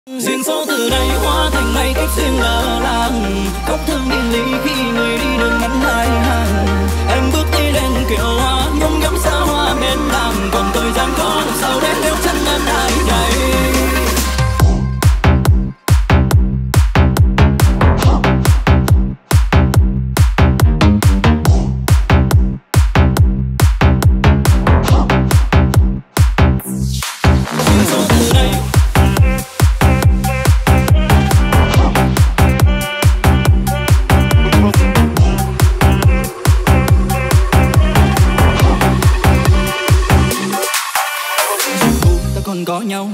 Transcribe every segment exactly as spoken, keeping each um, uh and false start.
Duyên số từ đây hóa thành ngày cách riêng lỡ làng, khóc thương biệt ly khi người đi đường ngắn hai hàng. Em bước đi lên kiệu hoa nhung ngắm xa hoa bên làng, còn thời gian có làm sao đến nếu chân em ai đây. Có nhau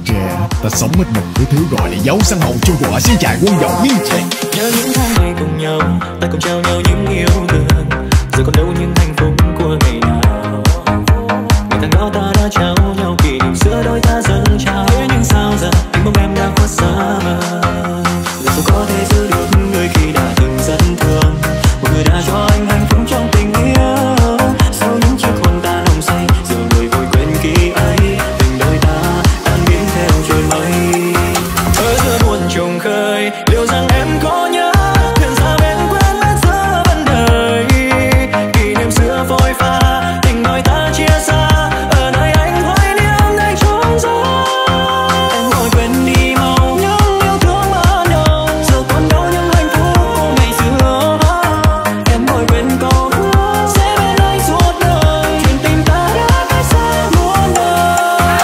trẻ, ta sống hết mình với thứ gọi là dấu sân hậu cho quả xin chạy quân dậu miên chạy. Nhớ những tháng ngày cùng nhau, ta cùng trao nhau những yêu thương, giờ còn đâu những hạnh phúc của ngày nào. Ngày tháng đó ta đã trao nhau kỷ niệm giữa đôi ta dâng trao. Thế nhưng sao giờ tình bóng em đã khuất xa mờ, liệu sao có thể giữ được người khi đã từng rất thương, một người đã cho anh hạnh phúc trong tình yêu. Sau những chiếc hôn ta nồng say, giờ người vội quên ký ấy, tình đôi ta tan biến theo trôi mây. Ở giữa buồn trùng khơi, liệu rằng em có nhớ thuyền xa bên quên mất giữa vấn đời, kỷ niệm xưa phôi pha, tình đôi ta chia xa ở nơi anh hoài niệm nơi chốn gió. Em vội quên đi mau những yêu thương ban đầu, giờ còn đâu những hạnh phúc của ngày xưa. Em vội quên câu hứa sẽ bên anh suốt đời, chuyện tình ta đã cách xa muôn đời.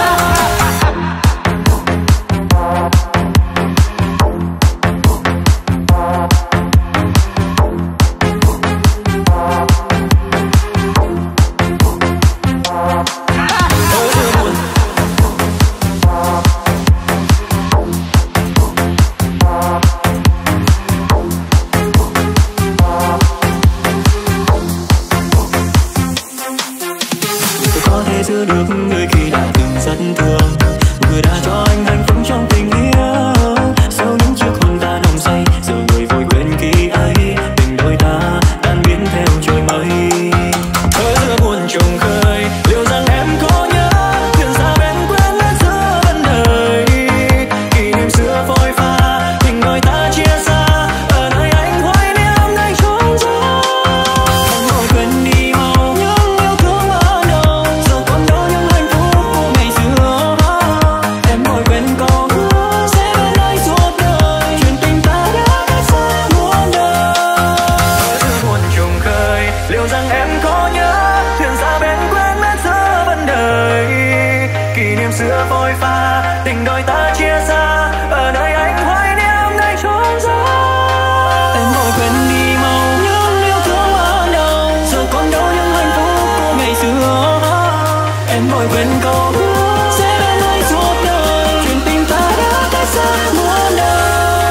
Tôi có thể giữ được người khi đã từng rất thương, người đã cho anh hạnh phúc trong tình yêu. Sau những chiếc hôn ta nồng say, giờ người vội quên ký ấy, tình đôi ta tan biến theo trôi mây. Ở giữa buồn trùng khơi, liệu rằng em có nhớ thuyền xa bên quên mất giữa vấn đời, kỷ niệm xưa phôi pha, tình đôi ta chia xa ở nơi anh hoài niệm nơi chốn gió. Em vội quên đi mau những yêu thương ban đầu, giờ còn đâu những hạnh phúc của ngày xưa. Em vội quên câu hứa sẽ bên anh suốt đời, chuyện tình ta đã cách xa muôn đời. Ở giữa buồn trùng khơi, liệu rằng em có nhớ thuyền xa bên quên mất giữa vấn đời, kỷ niệm xưa phôi pha, tình đôi ta chia xa ở nơi anh hoài niệm nơi chốn gió. Em vội quên đi mau những yêu thương ban đầu, giờ còn đâu những hạnh phúc của ngày xưa. Em vội quên câu hứa sẽ bên anh suốt đời, chuyện tình ta đã cách xa muôn đời.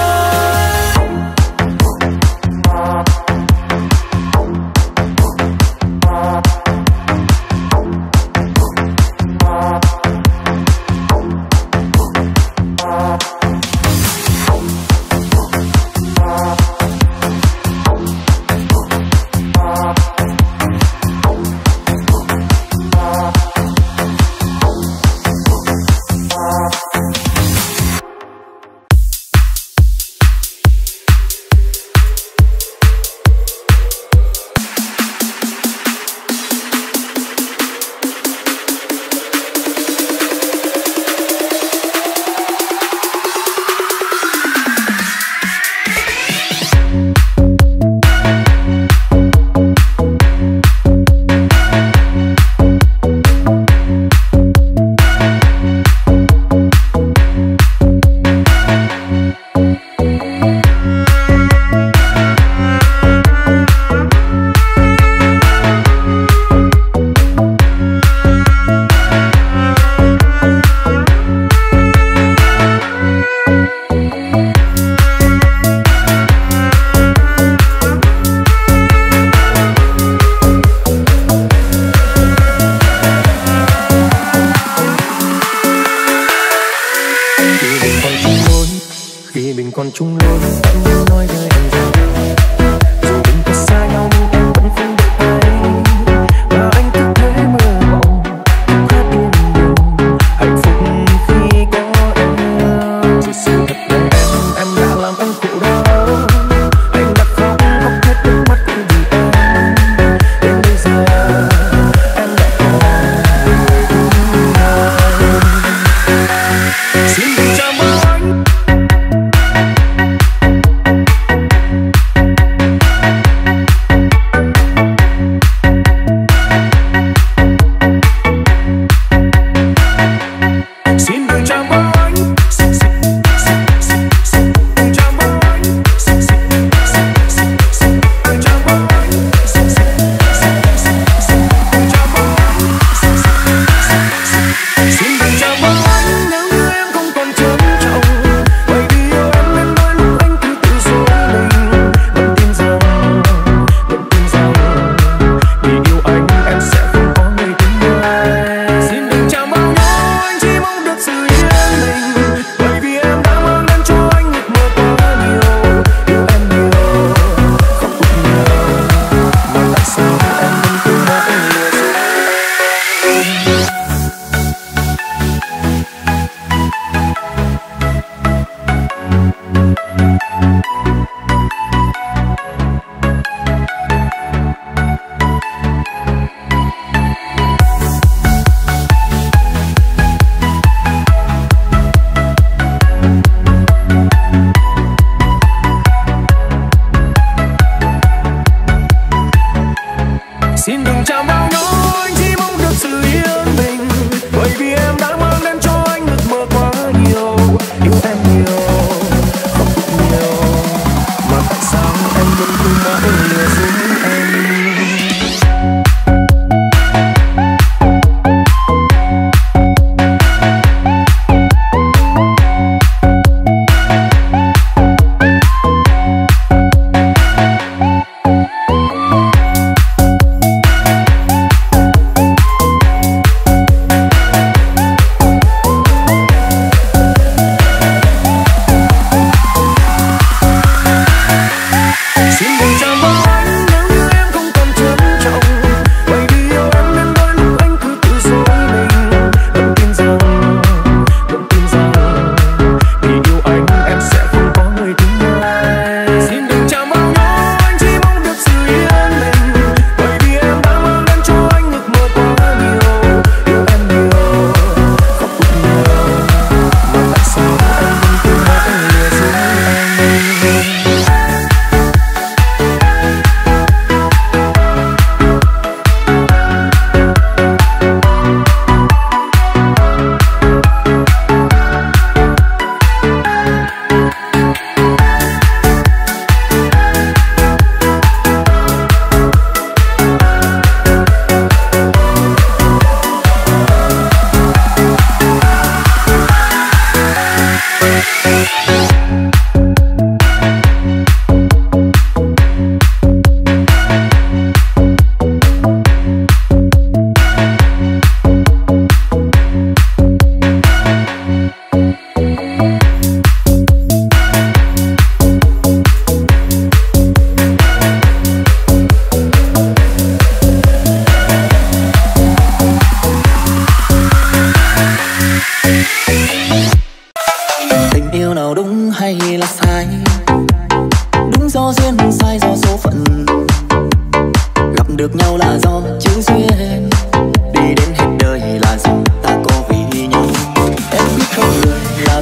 Khi mình còn chung lối, anh muốn nói với em rằng dù mình có xa nhau nhưng em vẫn không được thấy. Và anh cứ thế mơ mộng, không khát yên nhiều hạnh phúc khi có em. Sự sự thật là em, em đã làm anh khổ đau. Anh đã khóc, khóc hết nước mắt vì em. Đến bây giờ em đã còn người thương anh. Xin đừng chạm vào anh.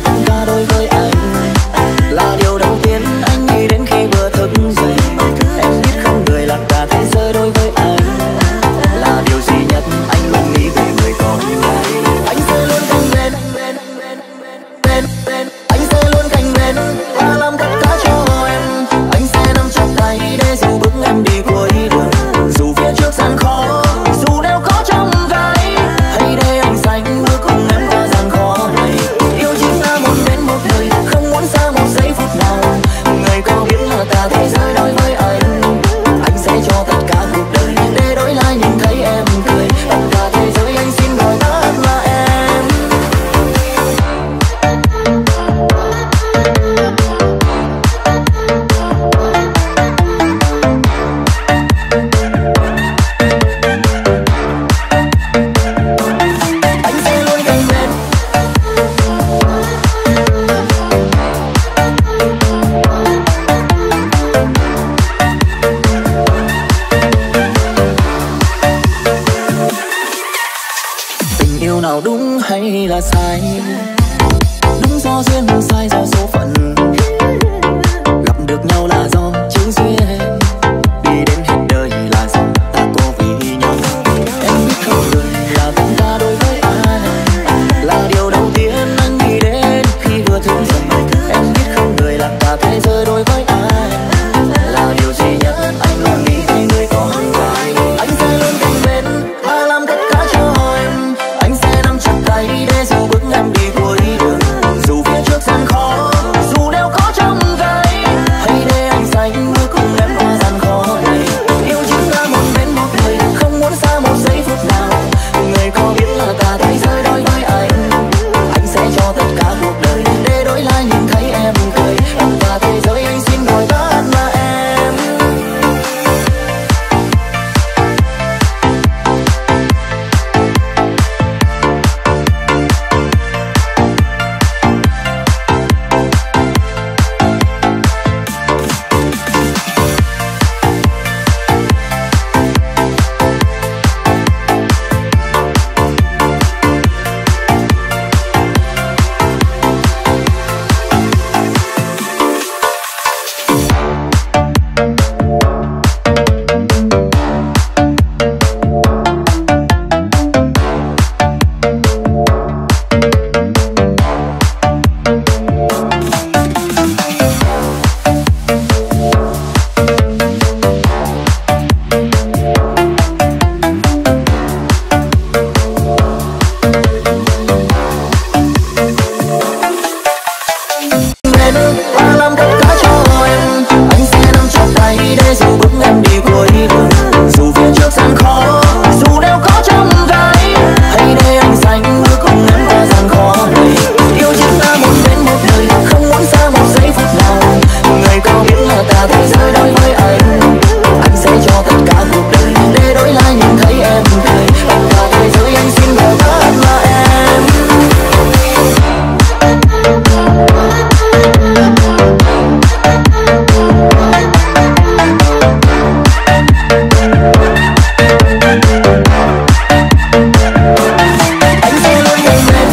tất cả đối với anh. Là điều đầu tiên anh nghĩ đến khi vừa thức dậy. Em biết không người là cả thế giới đối với anh. Là điều duy nhất anh luôn nghĩ về người con gái. Anh sẽ luôn cạnh bên, bên, bên, bên, bên. Anh sẽ luôn cạnh bên và làm tất cả cho em. Anh sẽ nắm chặt tay để dù bước em đi cuối đường. Dù phía trước gian khó, dù đeo khó trong gai, hãy để anh dành bước cùng em qua gian khó này. Yêu chính là một đến một đời, không muốn xa một giây phút nào. Người có biết là cả thế giới đối với anh. Anh sẽ cho tất cả cuộc đời để đổi lại nhìn thấy em cười. Tất cả thế giới anh xin gọi tắt là em. Anh sẽ luôn cạnh bên. Tình yêu nào đúng hay là sai? Đúng do duyên, sai do số phận. Gặp được nhau là do chữ duyên, đi đến hết đời là do ta có vì nhau. Em biết không người là tất cả đối với anh. Là điều đầu tiên anh nghĩ đến khi vừa thức dậy. Em biết không người là cả thế giới đối với anh. Là điều duy nhất anh luôn nghĩ về người con gái. Anh sẽ luôn cạnh bên và làm tất cả cho em. Anh sẽ nắm chặt tay để dù bước em đi cuối đường. Dù phía trước gian khó, dù đeo khó trong gai, hãy để anh dành bước cùng em qua gian khó này. Yêu chính là một đến một đời, không muốn xa một giây phút nào. Người có biết là cả thế giới đối với anh. Anh sẽ cho tất cả cuộc đời để đổi lại nhìn thấy em cười. Tất cả thế giới anh xin gọi tắt là em. Và làm tất cả cho em. Anh sẽ nắm chặt tay để dù bước em đi cuối đường. Dù phía trước gian khó, dù đeo khó trong gai, hãy để anh dành bước cùng em qua gian khó này. Yêu chính là một đến một đời, không muốn xa một giây phút nào. Người có biết là cả thế giới đối với anh. Anh sẽ cho tất cả cuộc đời để đổi lại nhìn thấy em cười. Tất cả thế giới anh xin gọi tắt là em. Anh sẽ luôn cạnh bên.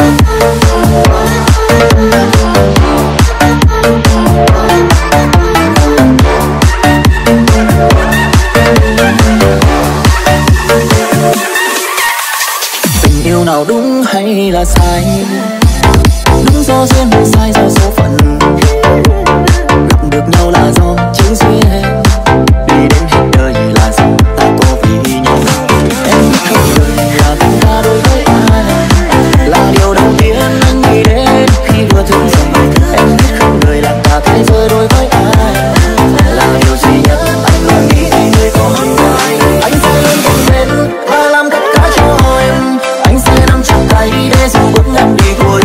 Tình yêu nào đúng hay là sai? Đúng do duyên, sai do số phận. Gặp được nhau là do chữ duyên, đi đến hết đời là do ta có vì nhau. Em biết không người là tất cả đối với anh. Là điều đầu tiên anh nghĩ đến khi vừa thức dậy. Em biết không người là cả thế giới đối với anh. Là điều duy nhất anh luôn nghĩ về người con gái. Anh sẽ luôn cạnh bên và làm tất cả cho em. Anh sẽ nắm chặt tay để dù bước em đi cuối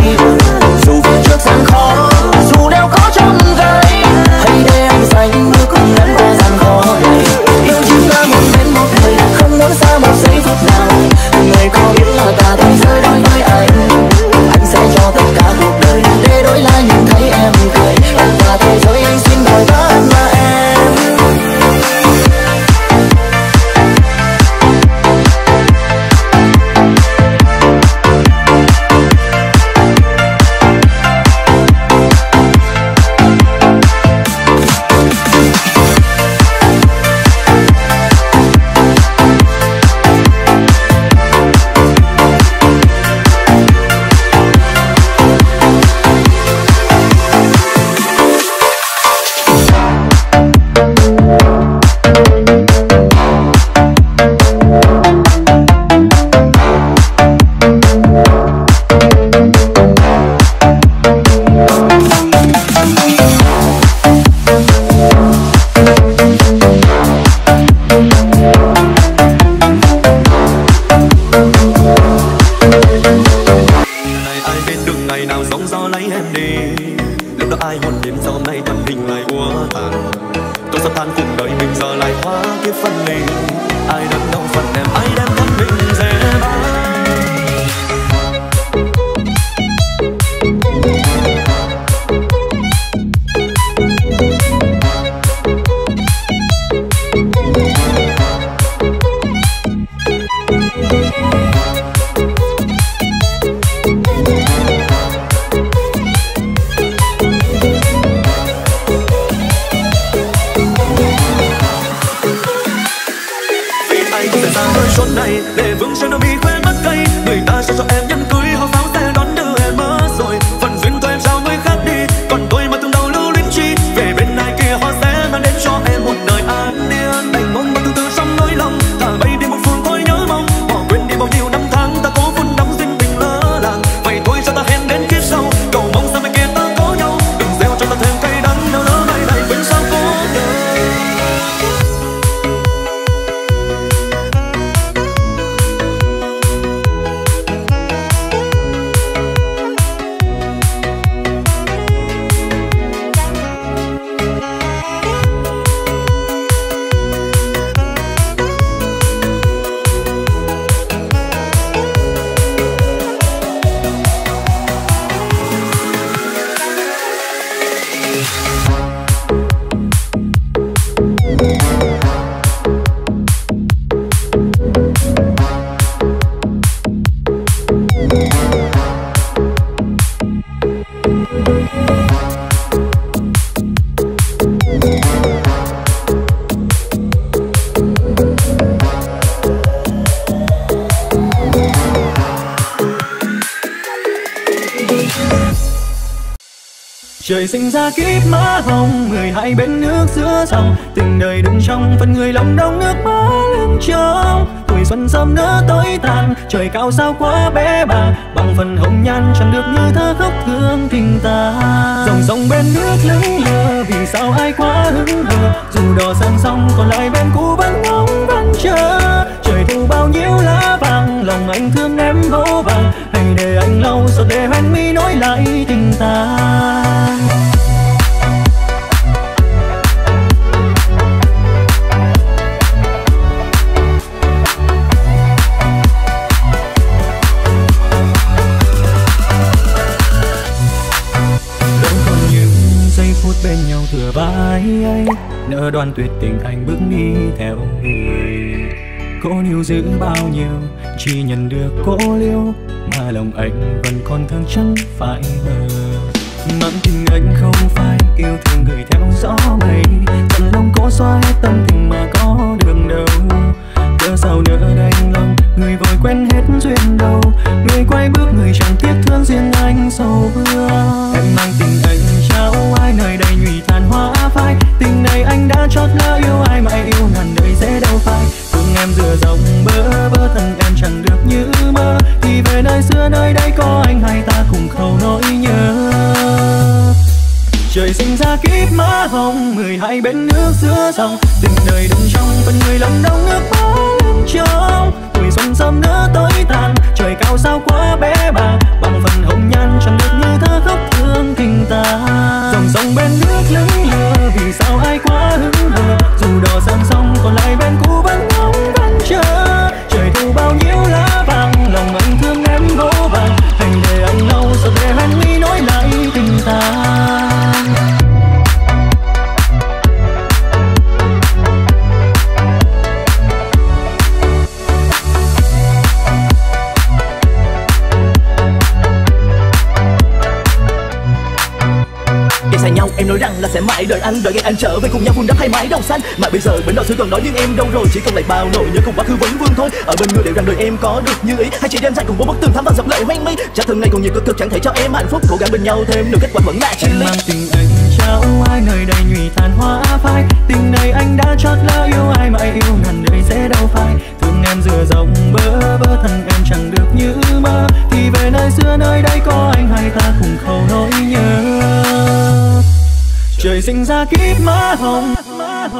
em đi. Lúc đó ai hôn đến sau hôm nay thân hình lại úa tàn. Tôi sắp tan cuộc đời mình giờ lại hóa kiếp phân ly. Ai đớn đau phần em, ai đem thân mình dễ bay. Chốn này để vương trên đôi mi khoe mắt cay, người ta sẽ cho em nhẫn cưới họ pháo xe đón đưa em mất rồi. Phần duyên của em sao mới khác đi, còn tôi mà từng đầu lưu luyến chi. Về bên này kia họ sẽ mang đến cho em một đời an yên. Đành mong bao tương tư trong nỗi lòng, thả bay đi một phương thôi nhớ mong. Bỏ quên đi bao nhiêu năm tháng ta cố vun đắp duyên tình lỡ làng. Vậy thôi cho ta hẹn đến kiếp sau, cầu mong sao bên kia ta có nhau. Đừng gieo cho ta thêm cay đắng nếu lỡ ngày này quên sao cố đời. Trời sinh ra kiếp má hồng, người hai bên nước giữa dòng. Tình đời đừng trong phần người lòng đông nước má lưng trong. Tuổi xuân sớm nỡ tối tàn, trời cao sao quá bé bàng. Bằng phần hồng nhan chẳng được như thơ khóc thương tình ta. Dòng sông bên nước lững lờ, vì sao ai quá hững hờ. Dù đò sang sông còn lại bên cũ vẫn ngóng vẫn chờ. Trời thu bao nhiêu lá vàng, lòng anh thương em vô vàng. Hãy để anh lau giọt lệ hoen mi nói lại tình ta. Bên nhau thừa vai ấy, nỡ đoan tuyệt tình anh bước đi theo người. Cố níu giữ bao nhiêu, chỉ nhận được cố liêu, mà lòng anh vẫn còn thương chẳng phải mơ. Mặn tình anh không phải yêu thương người theo gió mây, tận lòng cố xóa hết tâm tình mà có đường đâu. Cớ sao nỡ đành lòng, người vội quen hết duyên đâu. Người quay bước người chẳng tiếc thương riêng anh sầu vương. Em mang tình anh trao ai nơi đây nhụy tàn hoa phai. Tình này anh đã chót lỡ yêu ai mà yêu ngàn đời sẽ đâu phai. Thương em dừa dòng bơ vơ thân em chẳng được như mơ. Thì về nơi xưa nơi đây có anh hai ta cùng khâu nỗi nhớ. Trời sinh ra kiếp má hồng, mười hai bên nước giữa dòng. Tình đời đừng trong phần người lòng đông nước má lưng trong. Tuổi xuân sớm nỡ tối tàn, trời cao sao quá bé bàng. Bằng phần hồng nhan chẳng được như thơ khóc thương tình ta. Dòng sông bên nước lững lờ, vì sao ai quá hững hờ. Dù đò sang sông còn lại bên cũ vẫn ngóng vẫn chờ. Trời thu bao nhiêu lá vàng, lòng anh thương em vô vàng. Hành để anh lau giọt lệ hoen mi nói lại tình ta. Nhau em nói rằng là sẽ mãi đợi anh, đợi ngày anh trở về cùng nhau vun đắp hai mái đồng xanh. Mà bây giờ bến đò thứ còn đó nhưng em đâu rồi, chỉ còn lại bao nỗi nhớ cùng quá khứ vấn vương thôi. Ở bên người đều rằng đời em có được như ý, hay chỉ đêm dài cùng bốn bức tường thắm vào dập lệ hoang mi. Chắc thường ngày còn nhiều cực cực chẳng thể cho em hạnh phúc, cố gắng bên nhau thêm được kết quả vẫn là chi lý. Em mang tình anh trao ai nơi đây nhụy tàn hoa phai. Tình này anh đã chót lỡ yêu ai mà yêu ngàn đời sẽ đâu phai. Thương em dừa dòng bơ vơ thân em chẳng được như mơ. Thì về nơi xưa nơi đây có anh hai ta cùng khâu nỗi nhớ. Trời sinh ra kiếp má hồng,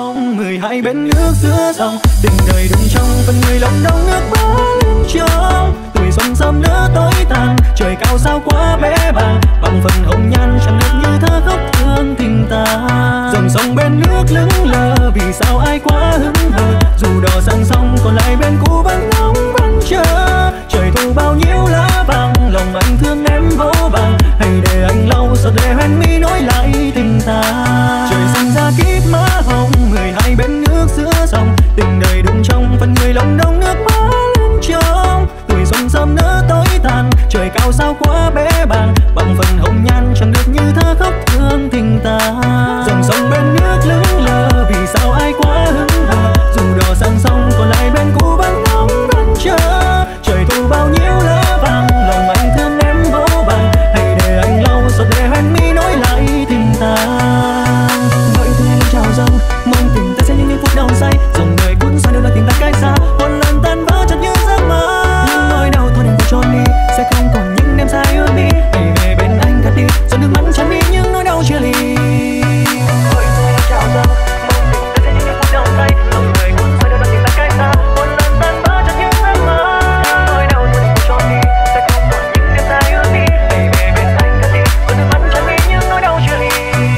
hồng, mười hai bên nước giữa dòng. Tình đời đừng trong phần người lòng đông nước bá lên trong. Tuổi xuân sớm nỡ tối tàn, trời cao sao quá bé bàng. Bằng phần hồng nhan chẳng được như thơ khóc thương tình ta. Dòng sông bên nước lững lờ, vì sao ai quá hững hờ. Dù đò sang sông còn lại bên cũ vẫn ngóng vẫn chờ. Trời thu bao nhiêu lá vàng, lòng anh thương em vô vàng. Hãy để anh lau giọt lệ hoen mi nối lại tình ta. Trời sinh ra kiếp má hồng, mười hai bên nước giữa dòng. Tình đời đừng trong phần người lòng đông nước bá lên trong. Tuổi xuân sớm nỡ tối tàn, trời cao sao quá bé bàng. Bằng phần hồng nhan chẳng được như thơ khóc thương tình ta. Dòng sông bên nước lững lờ, vì sao ai quá hững hờ. Dù đò sang sông còn lại bên cũ vẫn ngóng vẫn chờ. Trời thu bao nhiêu lá vàng, lòng anh thương em vô vàng. Hãy để anh lau giọt lệ hoen mi nối lại tình ta. Mọi thứ em trào dâng, mong tình ta sẽ như những phút đau say. Dòng đời cuốn xoay đều là tình ta cách xa, một lần tan vỡ chợt như giấc mơ. Những nỗi đau thôi đừng trốn đi, sẽ không còn những đêm dài ước đi. Hãy về bên anh gạt đi, giọt nước mắt tràn mi những nỗi đau chia ly. Mọi thứ em trào dâng, mong tình ta sẽ như những phút đau say. Dòng đời cuốn xoay đều là tình ta cách xa, một lần tan vỡ chợt như giấc mơ. Những nỗi đau thôi đừng trốn đi, sẽ không còn những đêm dài ước đi. Hãy về bên anh gạt đi, giọt nước mắt tràn mi những nỗi đau chia ly.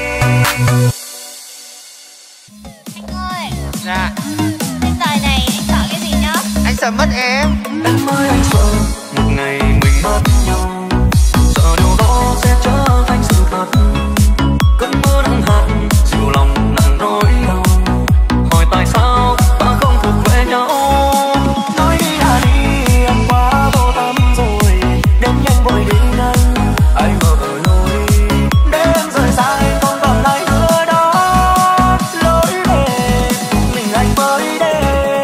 Anh ơi. Dạ. Trên đời này anh sợ cái gì nhá? Anh sợ mất em. Em ơi anh sợ một ngày mình mất nhau, sợ điều đó sẽ trở thành sự thật. Cơn mưa nặng hạt, dịu lòng nặng nỗi đau. Hỏi tại sao ta không thuộc về nhau. Nói đi đã đi, em quá vô tâm rồi. Đêm nhanh vội đi nhanh, anh mở lối. Để em rời xa anh không còn lại nữa đó. Lối về mình anh mới đây.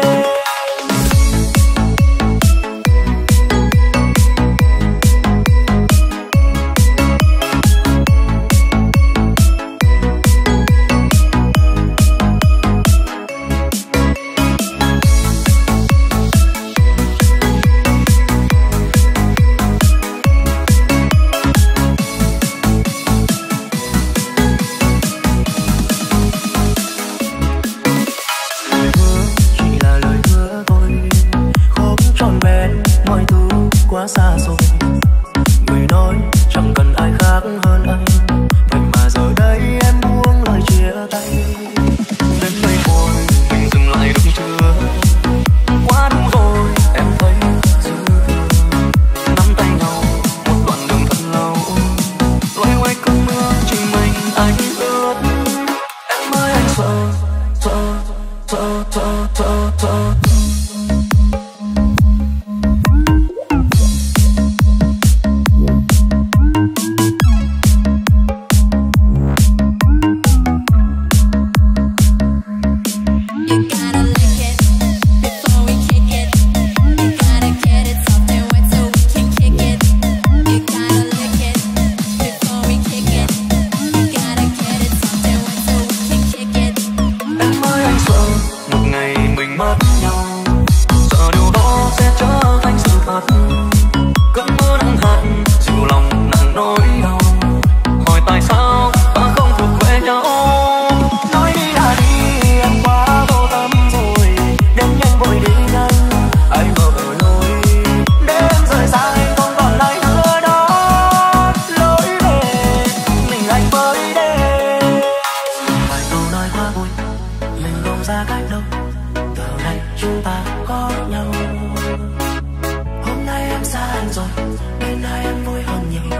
Lời hứa chỉ là lời hứa thôi, không trọn vẹn, mọi thứ quá xa rồi. Người nói chẳng cần ai khác hơn anh, vậy mà giờ đây em buông lời chia tay. Đến đây thôi, mình dừng lại được chưa? Quá đủ rồi, em thấy dư thừa. Nắm tay nhau một đoạn đường thật lâu, loay hoay cơn mưa chỉ mình anh ướt. Em ơi anh sợ, sợ, sợ, sợ, sợ, sợ. You gotta lick it before we kick it. You gotta get it soft and wet so we can kick it. You gotta lick it before we kick it. You gotta get it soft and wet so we can kick it. Em ơi anh sợ một ngày mình mất nhau, sợ điều đó sẽ trở thành sự thật. Cơn mưa nặng hạt, dịu lòng nặng nỗi đau. Hỏi tại sao ta không thuộc về nhau. Nói đi đã đi, em quá vô tâm rồi. Đêm nhanh vội đi nhanh, anh mở lối. Để em rời xa anh không còn lại nữa đó. Lối về mình anh mới đây. Vài câu nói quá vui, mình không ra cách đâu. Từ nay chúng ta có nhau. Hôm nay em xa anh rồi, bên ai em vui hơn nhiều.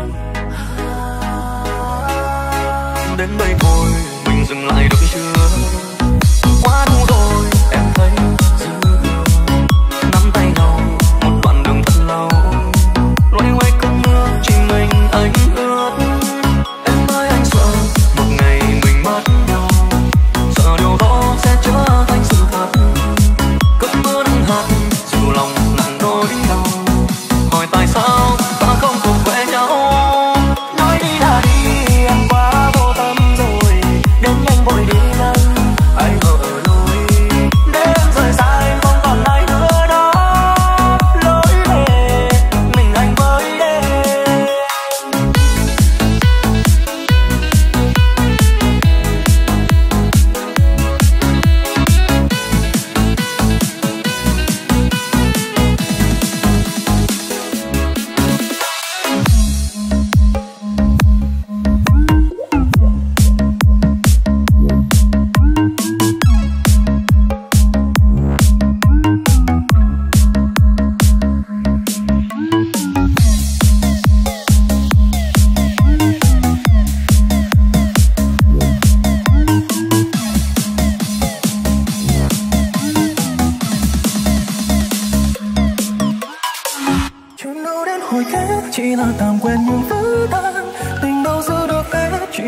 Đến đây thôi, mình dừng lại được chưa? Quá đủ rồi, em thấy dư thừa. Nắm tay nhau một đoạn đường thật lâu, loay hoay cơn mưa chỉ mình anh ướt. Em ơi anh sợ một ngày mình mất nhau, sợ điều đó sẽ trở thành sự thật. Cơn mưa nặng hạt, dịu lòng nặng nỗi đau. Hỏi tại sao ta không thuộc về nhau. Nói đi đã đi, em quá vô tâm rồi. Đến nhanh vội đi nhanh, anh mở lối.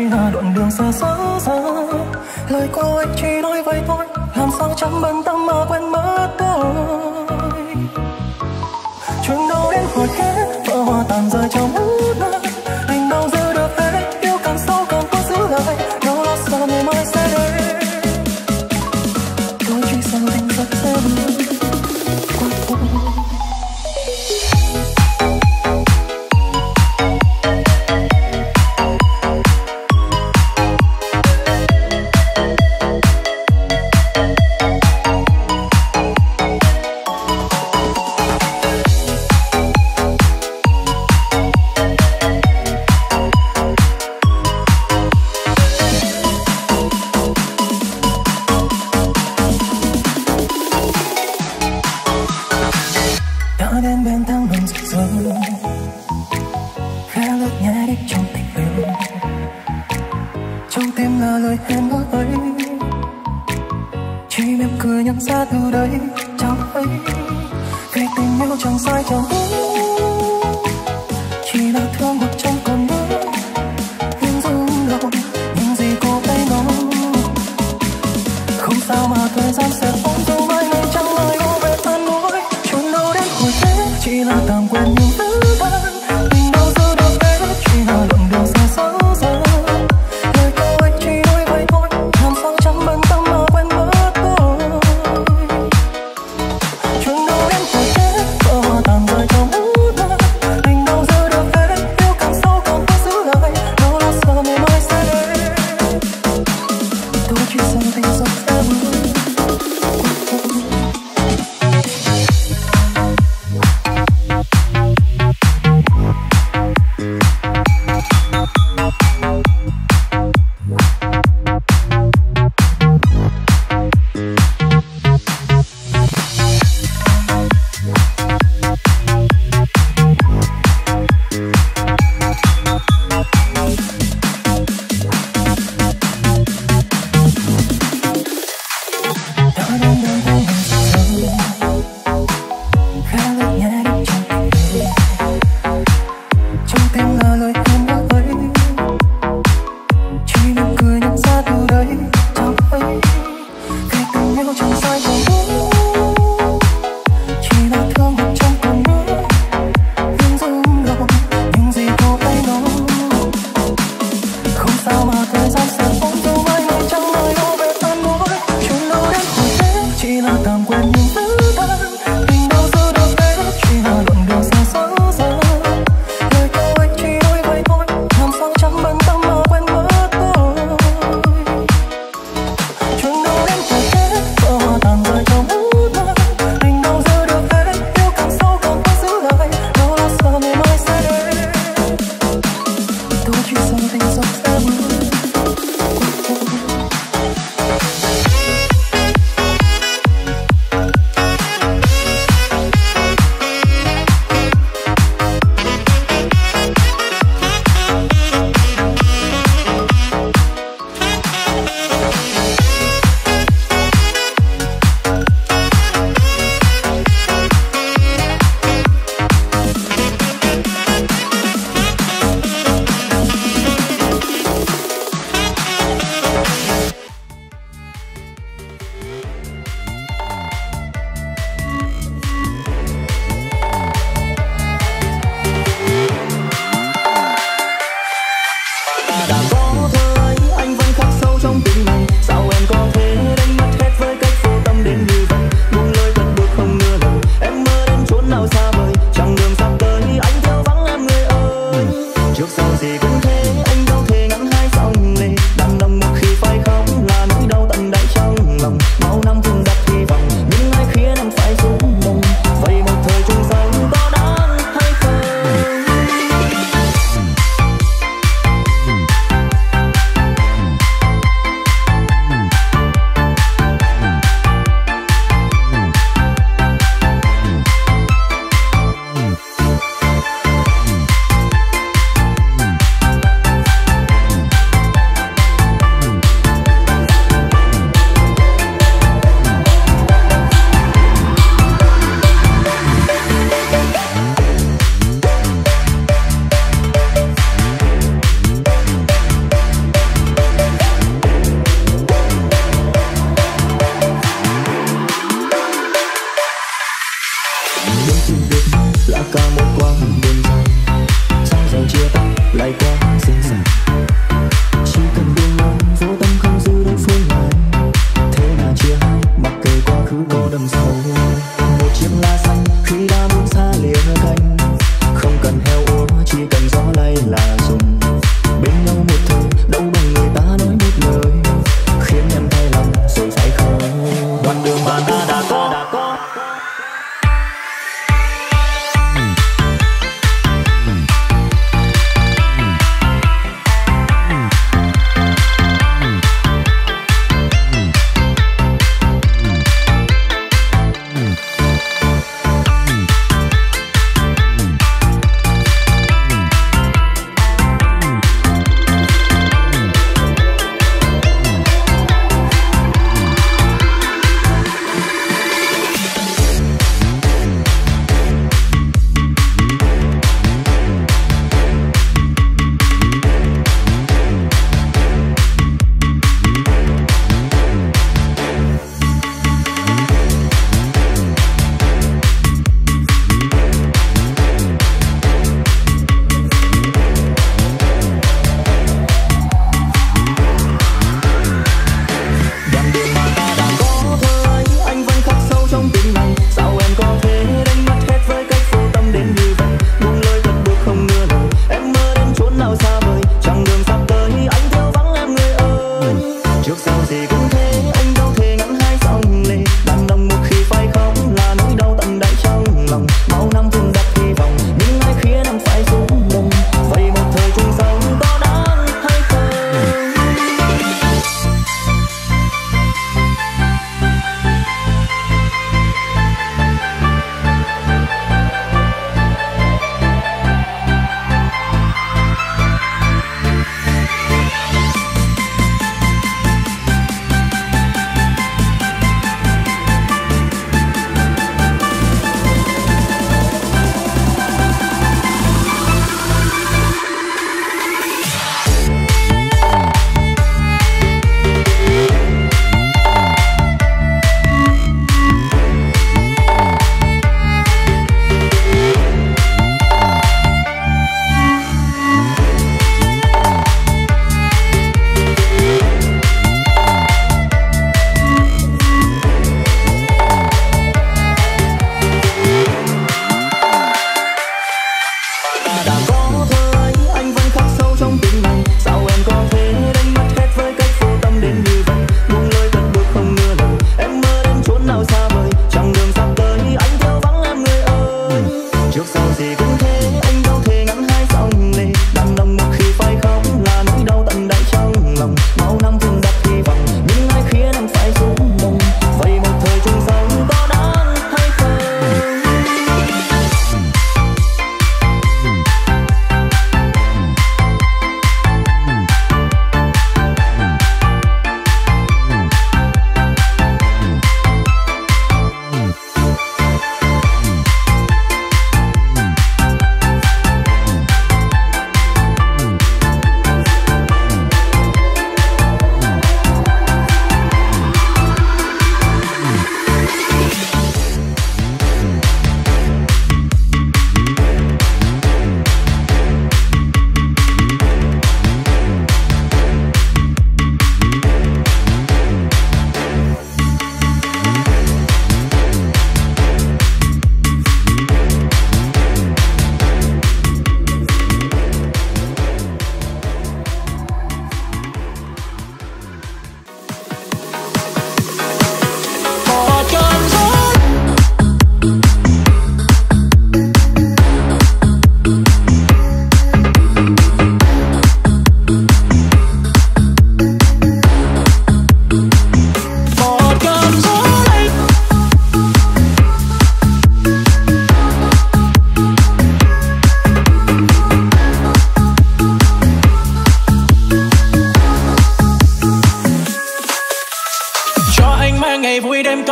là đoạn đường xa xóa xa. Lời của anh chỉ nói vậy thôi, làm sao chẳng bận tâm mà quên mất tôi. Chuyện đâu đến hồi kết, vỡ hoa tàn rơi trong hút mắt. Anh đâu giữ được hết, yêu càng sâu càng có giữ lại. Đâu lo sợ ngày mai sẽ đến, tôi chỉ sợ tình giấc sẽ bước qua tôi.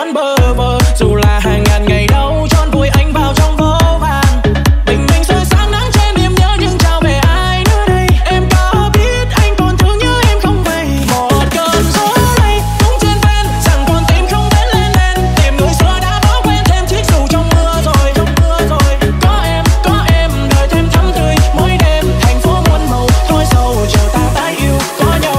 cắn bơ vơ. Dù là hàng ngàn ngày đau tròn vùi anh vào trong vô vàn. Bình minh soi sáng nắng trên niềm nhớ nhưng trao về ai nữa đây. Em có biết anh còn thương nhớ em không vậy? Một cơn gió lay cũng trên ven, chẳng còn tim không đến lên lên. Tìm người xưa đã bỏ quên thêm chiếc dù trong mưa rồi, trong mưa rồi. Có em, có em đời thêm thắm tươi mỗi đêm. Thành phố muôn màu thôi sầu chờ ta tái yêu có nhau.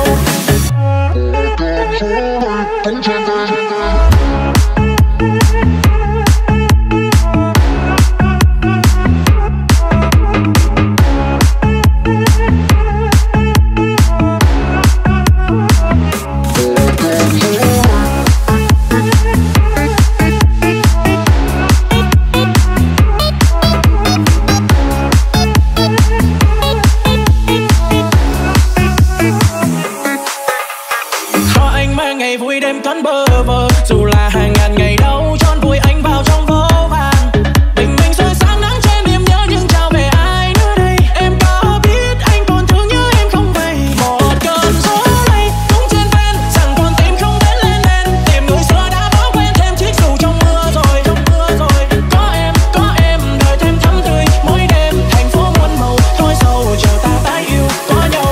Cho anh mang ngày vui đêm cắn bơ vơ. Dù là hàng ngàn ngày đau tròn vùi anh vào trong vô vàn. Bình minh soi sáng nắng trên niềm nhớ nhưng trao về ai nữa đây. Em có biết anh còn thương nhớ em không vậy? Một cơn gió lay cũng trên ven, chẳng còn tim không đến lên lên. Tìm người xưa đã bỏ quên thêm chiếc dù trong mưa rồi, trong mưa rồi. Có em, có em đời thêm thắm tươi mỗi đêm. Thành phố muôn màu thôi sầu chờ ta tái yêu có nhau.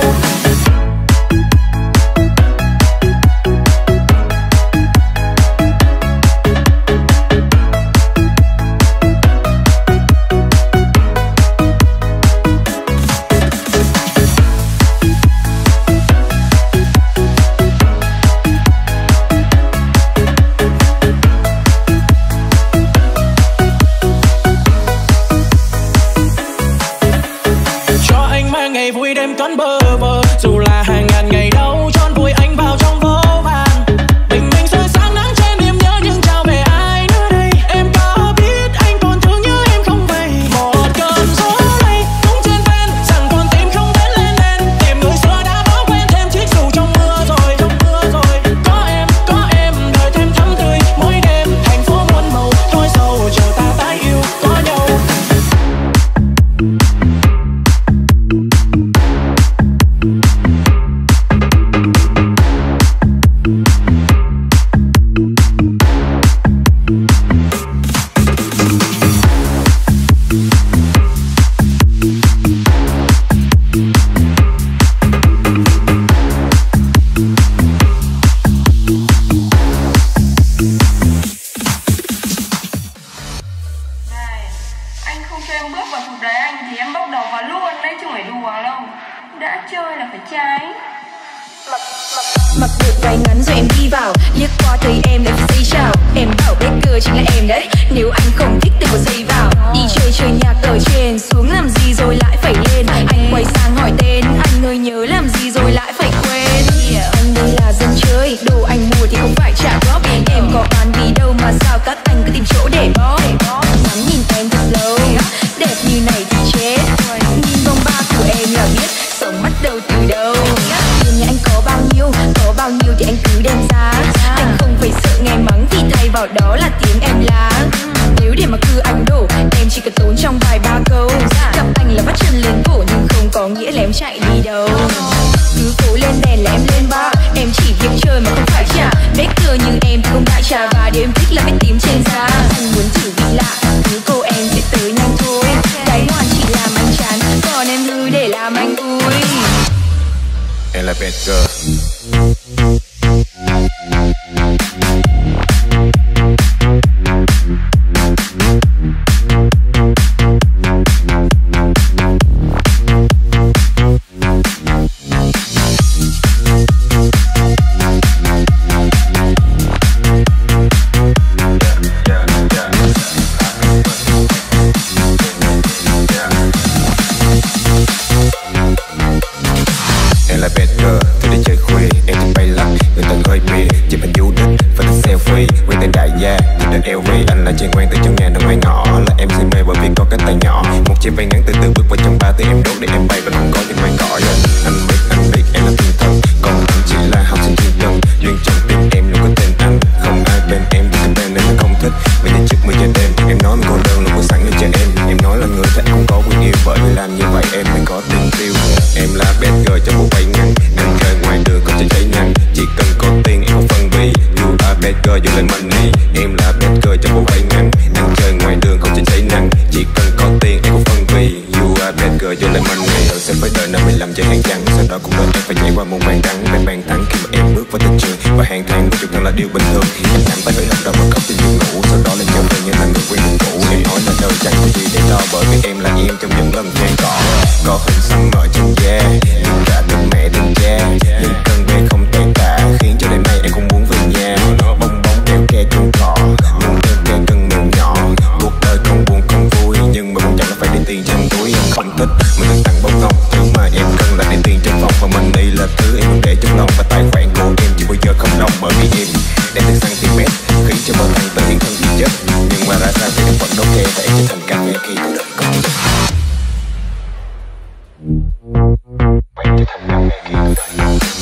Cho anh mang ngày vui đêm cắn bơ vơ. Dù là hàng ngàn ngày đau tròn vùi anh vào trong vô vàn. Bình minh soi sáng nắng trên niềm nhớ nhưng trao về ai nữa đây. Em có biết anh còn thương nhớ em không vậy? Một cơn gió lay cũng trên ven, chẳng còn tim không đến lên lên. Tìm người xưa đã bỏ quên thêm chiếc dù trong mưa rồi, trong mưa rồi. Có em, có em đời thêm thắm tươi mỗi đêm. Thành phố muôn màu thôi sầu chờ ta tái yêu có nhau. Này, anh không cho em bước vào thuộc đấy anh thì em bốc đầu vào luôn đấy chứ không phải đùa đâu. Đã chơi là phải trái. Mặc được váy ngắn rồi em đi vào, liếc qua thấy em lại phải say chào. Em bảo Baker chính là em đấy, nếu anh không thích thì có dây vào. Đi chơi chơi nhạc ở trên, xuống làm gì rồi lại phải lên. Anh quay sang hỏi tên, anh ơi nhớ làm gì rồi lại phải quên. Anh đây là dân chơi, đồ anh mua thì không phải trả góp. Em có bán đi đâu mà sao các anh cứ tìm chỗ để bó. Ngắm nhìn em thật lâu, đẹp như này thì chết. Nhìn vòng ba của em là biết sống bắt đầu từ đâu. Tiền nhà anh có bao nhiêu, có bao nhiêu thì anh cứ đem ra. Anh không phải sợ nghe mắng vì thay vào đó là tiếng em là. Nếu để mà cứ anh đổ, em chỉ cần tốn trong vài ba câu. Gặp anh là bắt chân lên cổ nhưng không có nghĩa là em chạy đi đâu. Cứ cố lên đèn là em lên ba, em chỉ việc chơi mà không phải trả. Baker như em thì không đại trà và điều em thích là vết tím trên da. Anh muốn thử vị lạ, cứ cô em sẽ tới nhanh thôi. Cái ngoan chỉ làm anh chán, còn em hư để làm anh vui. Em là Baker. Em là Baker, tôi đi chơi khuya, em thì bay lắc, người từng hơi bia, chụp hình du lịch, và thích selfie, quen tên đại gia, thì đến lờ vê, anh là chơi quen từ trong nhà đến ngoài ngõ, là em si mê bởi vì có cái tay nhỏ, một chiếc váy ngắn từ từ bước vào trong ba thì em đốt để em bay và không có những màn cỏ. Anh biết, anh biết em là thiên thần, còn anh chỉ là học sinh thiên tân, duyên trong tim em luôn có tên anh, không ai bên em vì cái tên nên anh không thích. Vậy đến trước mười giờ đêm, em nói mình cô đơn là mua sẵn để chờ em, em nói là người thì anh không có quyền yêu, bởi vì làm như vậy em mới có tiền tiêu. Em là Baker cho bộ váy ngắn, anh chơi ngoài đường còn chơi cháy nhanh, chỉ cần có tiền em không phân biệt. You are Baker, you like money, em phải trải qua một màn đắng để bàn thắng khi mà em bước vào thị trường và hàng tháng của chúng ta là điều bình thường. Em nắm tay hỡi hợp đồng và khóc trên giường ngủ, sau đó lên nhau về như là người quen đường cũ. Em nói là đâu chẳng có gì để lo, bởi vì em là em trong những lần phen cỏ. Có hình xăm ở trên da, nhưng cả tên mẹ tên cha, những cơn bé không thể tả khiến cho đêm nay em không muốn về nhà. Bong bóng kéo ke chuông cỏ, muốn kéo ke cân mèo nhỏ. Cuộc đời không buồn không vui, nhưng mà buồn chẳng là phải đi tiền trong túi. Em không thích mình được tặng bông hồng, thứ mà em cần là để tiền trong phòng. Và mình đây là thứ em muốn để trong lòng, và tài khoản của em chỉ bao giờ không đông, bởi vì em đem từng cm khiến cho mọi thằng tự nhiên thân bị chết. Nhưng mà ra sao thì em vẫn ok, và em trở thành cà phê khi cuộc đời còn lực. Em trở thành cà phê khi cuộc đời còn lực.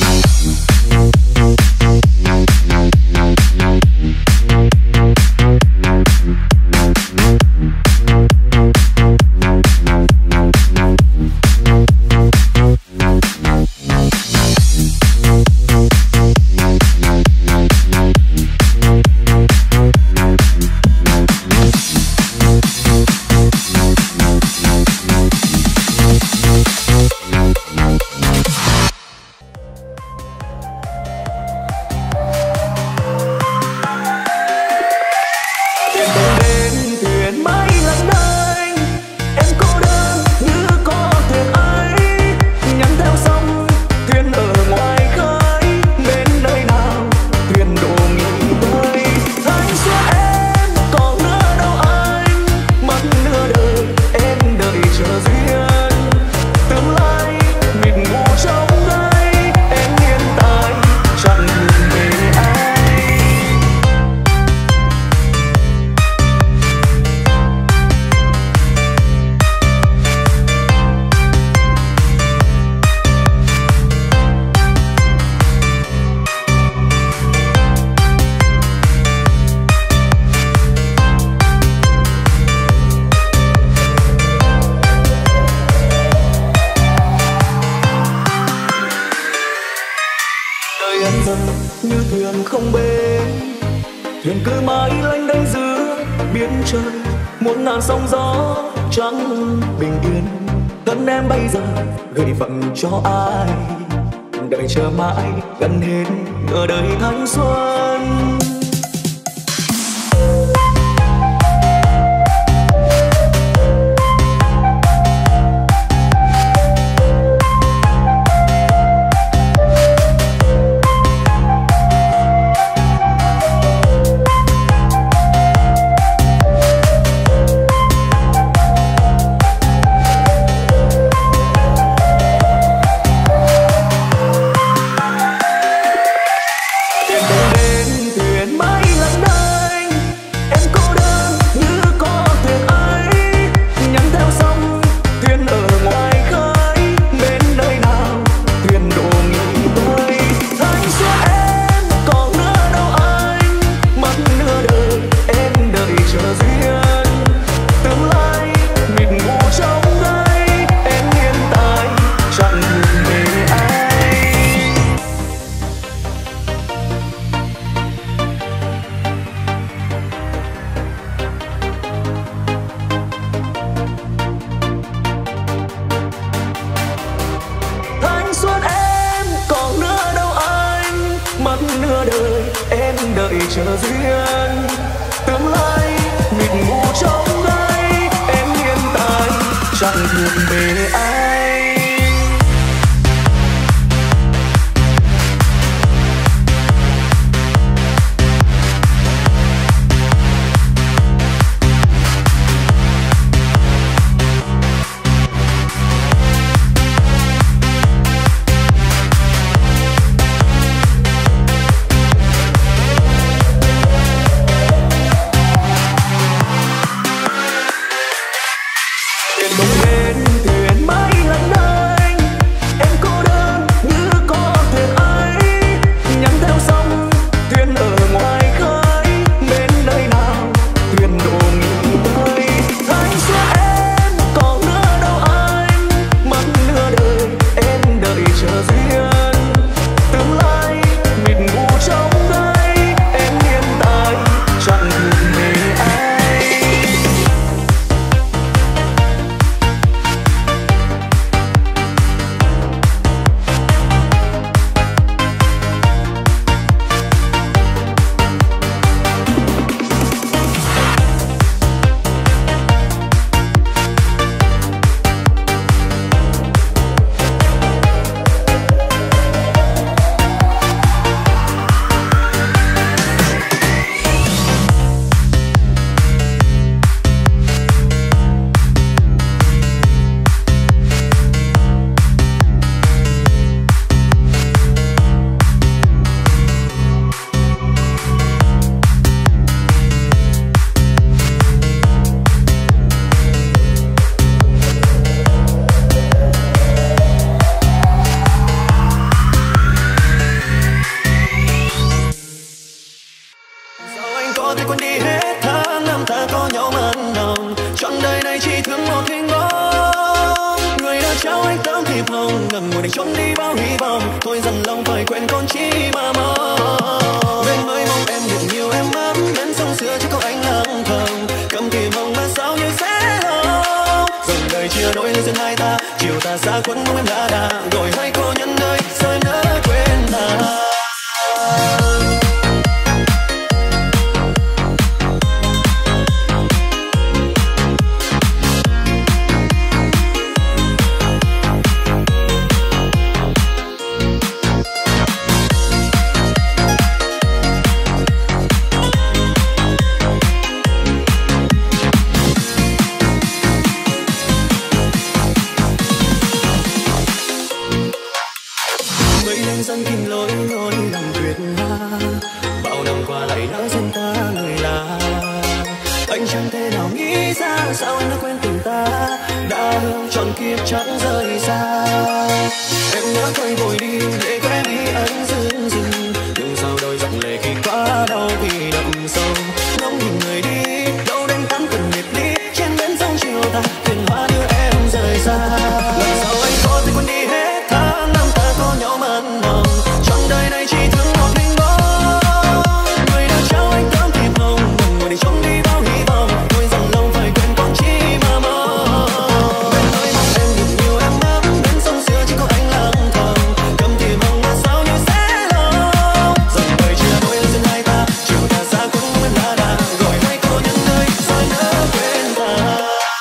Như thuyền không bến, thuyền cứ mãi lênh đênh giữa biển trời, muôn ngàn sóng gió chẳng bình yên. Thân em bây giờ gửi phận cho ai, đợi chờ mãi gần hết nửa đời thanh xuân. Nửa đời em đợi chờ duyên, tương lai mịt mù trong gai, em hiện tại chẳng thuộc về ai. Bóng bên thuyền mãi ngần ngồi để trốn đi bao hy vọng, thôi dần lòng phải quên con chi mà mong. Bên mới mong em được nhiều em ấm, đến sông xưa chỉ có anh lặng thầm, cầm kìm mong mà sao như sẽ lâu. Dòng đời chia đôi lên giữa hai ta, chiều ta xa quấn mong em đã đà, rồi hai cô nhân ơi sao em nỡ quên ta. Dân kim lối lối lòng tuyệt hoa, bao năm qua lại đã dần ta người là anh chẳng thể nào nghĩ ra sao anh đã quên tình ta, đã hương trọn kiếp chẳng rời xa. Em đã quay vội đi để có em đi anh dưng dưng, nhưng sao đôi dòng lệ khi quá đau vì đậm sâu. Ngóng nhìn người đi đâu đến tháng cần biệt ly, trên bến sông chiều ta thuyền hoa đưa em rời xa. Lần sau anh có thể quên đi hết tháng năm ta có nhau mặn nồng, trong đời này chỉ thương một mình bóng. Người đã trao anh tấm thiệp hồng, buồn ngồi để trốn đi bao hy vọng, thôi dần lòng phải quên con chi mà mong. Bên nơi mong em được nhiều em ấm, đến sông xưa chỉ có anh lặng thầm, cầm thiệp hồng mà sao như sẽ lâu. Dòng đời chia đôi lên giữa hai ta, chiều ta xa quấn em đã đà, rồi hai cô nhân ơi sao em nỡ quên ta.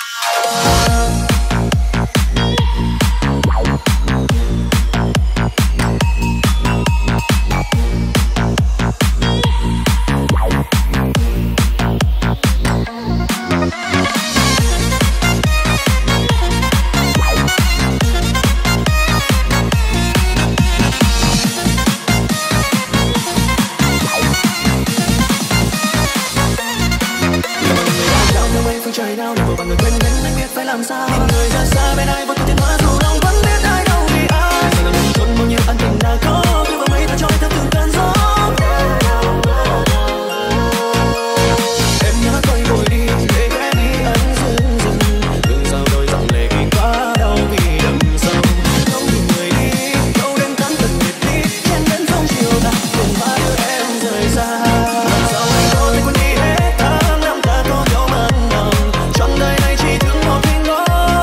Trời đau để vội vàng người quên đến anh biết phải làm sao. Nhìn người ra xa bên ai vô tình hóa dù lòng vẫn biết ai đâu vì ai. Giờ là mình trốn bao nhiêu ân tình đã có, cứ vào mấy ta trôi theo từng cơn gió. Em nhớ quay vội đi để em đi anh dưng dưng, đừng sao đôi dòng lệ khi quá đau vì đậm sâu. Không nhìn người đi đâu đến tháng cần biệt ly, trên bến sông chiều ta cùng hoa đưa em rời xa. Làm sao anh có thể quên đi hết tháng năm ta có nhau mặn nồng, trong đời này chỉ thương một mình bóng.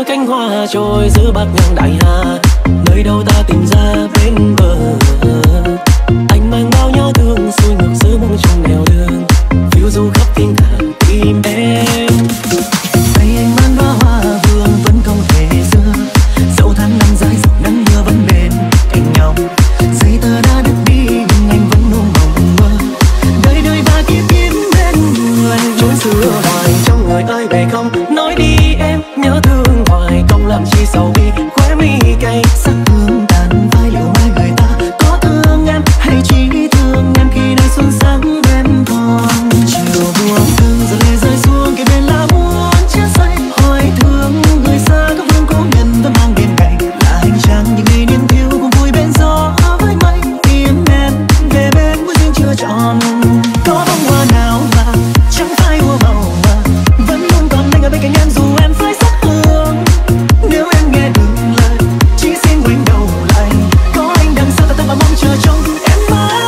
cánh hoa trôi giữa bát ngàn đại hà, nơi đâu ta tìm ra bên bờ. Anh mang bao nhớ thương xuôi ngược giữa mong trong nẻo đường, phiêu du khắp thiên hạ tìm em. Tay anh mang đóa hoa vương vẫn không thể xưa, dẫu tháng năm dài dẫu nắng mưa vẫn bên cạnh nhau. Giấy tờ đã đứt đi nhưng anh vẫn ôm mộng mơ, đời đời và kiếp kiếp bên người. Chốn xưa hoài trong người ơi về không, nói đi em nhớ thương hoài không làm chi sầu bi. Khóe mi cay sắc hương tàn phai liệu mai người ta có thương em hay chỉ thương em khi nơi xuân sáng đêm còn. Chiều buông thương giờ lệ rơi xuống kề bên lá muốn chết say, hỏi thương người xa có vương cố nhân vẫn mang bên cạnh là hành trang những ngày niềm thiếu cùng vui bên gió với mây. Tìm em về bên mối duyên chưa tròn, có bông hoa nào mà chẳng phai hoa màu mà vẫn luôn còn anh ở bên cạnh em dù em phai sắc hương. Nếu em nghe được lời chỉ xin quay đầu lại, có anh đằng sau ta ta mà mong chờ trong em mãi.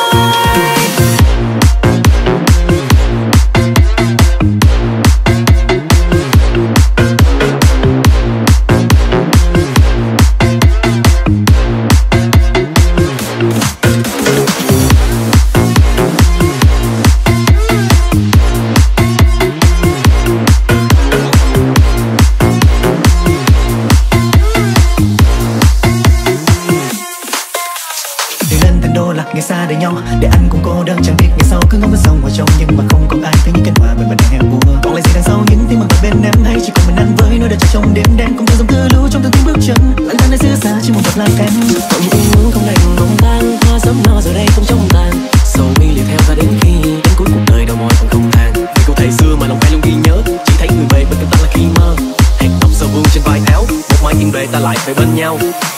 Từ lên thành đô lạc ngày xa để nhau, để anh cùng cô đơn chẳng biết ngày sau cứ ngóng bên sông vào trong nhưng mà không còn ai thấy những cánh hoa bên mình đang heo bùa. Còn lại gì đằng sau những tiếng mừng bật bên em hay chỉ còn mình anh với nỗi đau trong đêm đen cùng theo dòng cơn lũ trong từng tiếng bước chân lặng thầm nơi xưa xa chỉ một vật lan can. còn những ước muốn không đành không tan, hoa sớm nở giờ đây không trong tàn. Sầu mi liền theo ta đến khi đến cuối cuộc đời đầu môi vẫn không tàn. Vì câu thầy xưa mà lòng ai luôn ghi nhớ, chỉ thấy người về bên cạnh ta là khi mơ. Hạt tóc sầu vương trên vai áo, một mai yên về ta lại về bên nhau.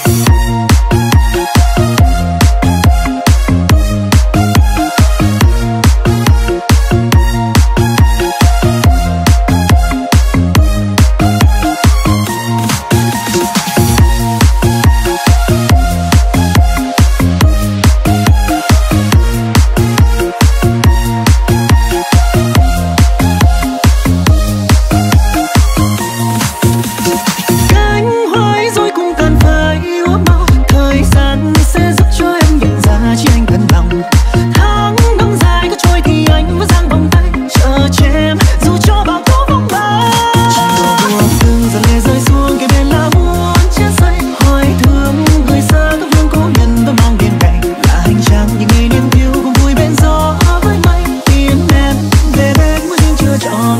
Cánh hoài rồi cũng cần phải úa màu, thời gian sẽ giúp cho em nhận ra chỉ anh thật lòng. Tháng năm dài có trôi thì anh vẫn giang vòng tay chờ che em dù cho bao tố vòng ba. Chiều buông thương giờ lệ rơi xuống kề bên là muốn chết say, hỏi thương người xa các vương cố nhân vẫn mang bên cạnh là hành trang những ngày niềm thiếu cùng vui bên gió với mây. Tìm em về bên mối duyên chưa tròn.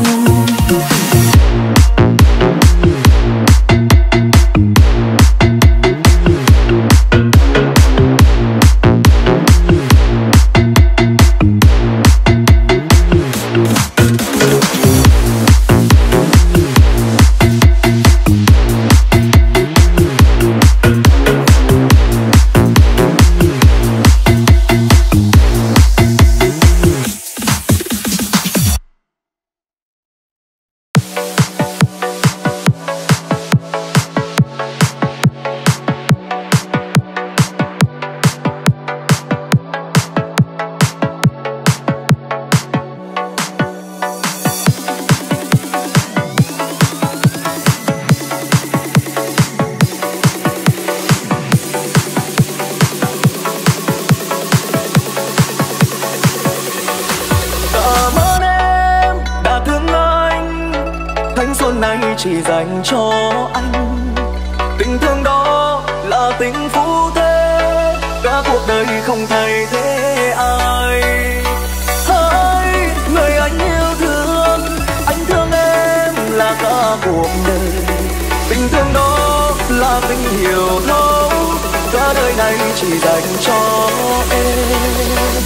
Cảm ơn em đã thương anh, thanh xuân này chỉ dành cho anh. Tình thương đó là tình phú thế, cả cuộc đời không thay thế ai. Hỡi người anh yêu thương, anh thương em là cả cuộc đời. Tình thương đó là tình hiểu thấu, cả đời này chỉ dành cho em.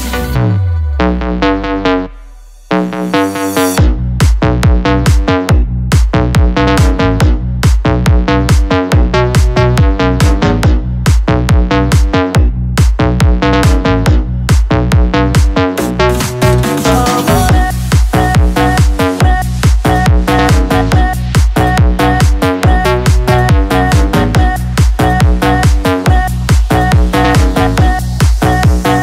Hãy subscribe cho kênh Ghiền Mì Gõ để không bỏ lỡ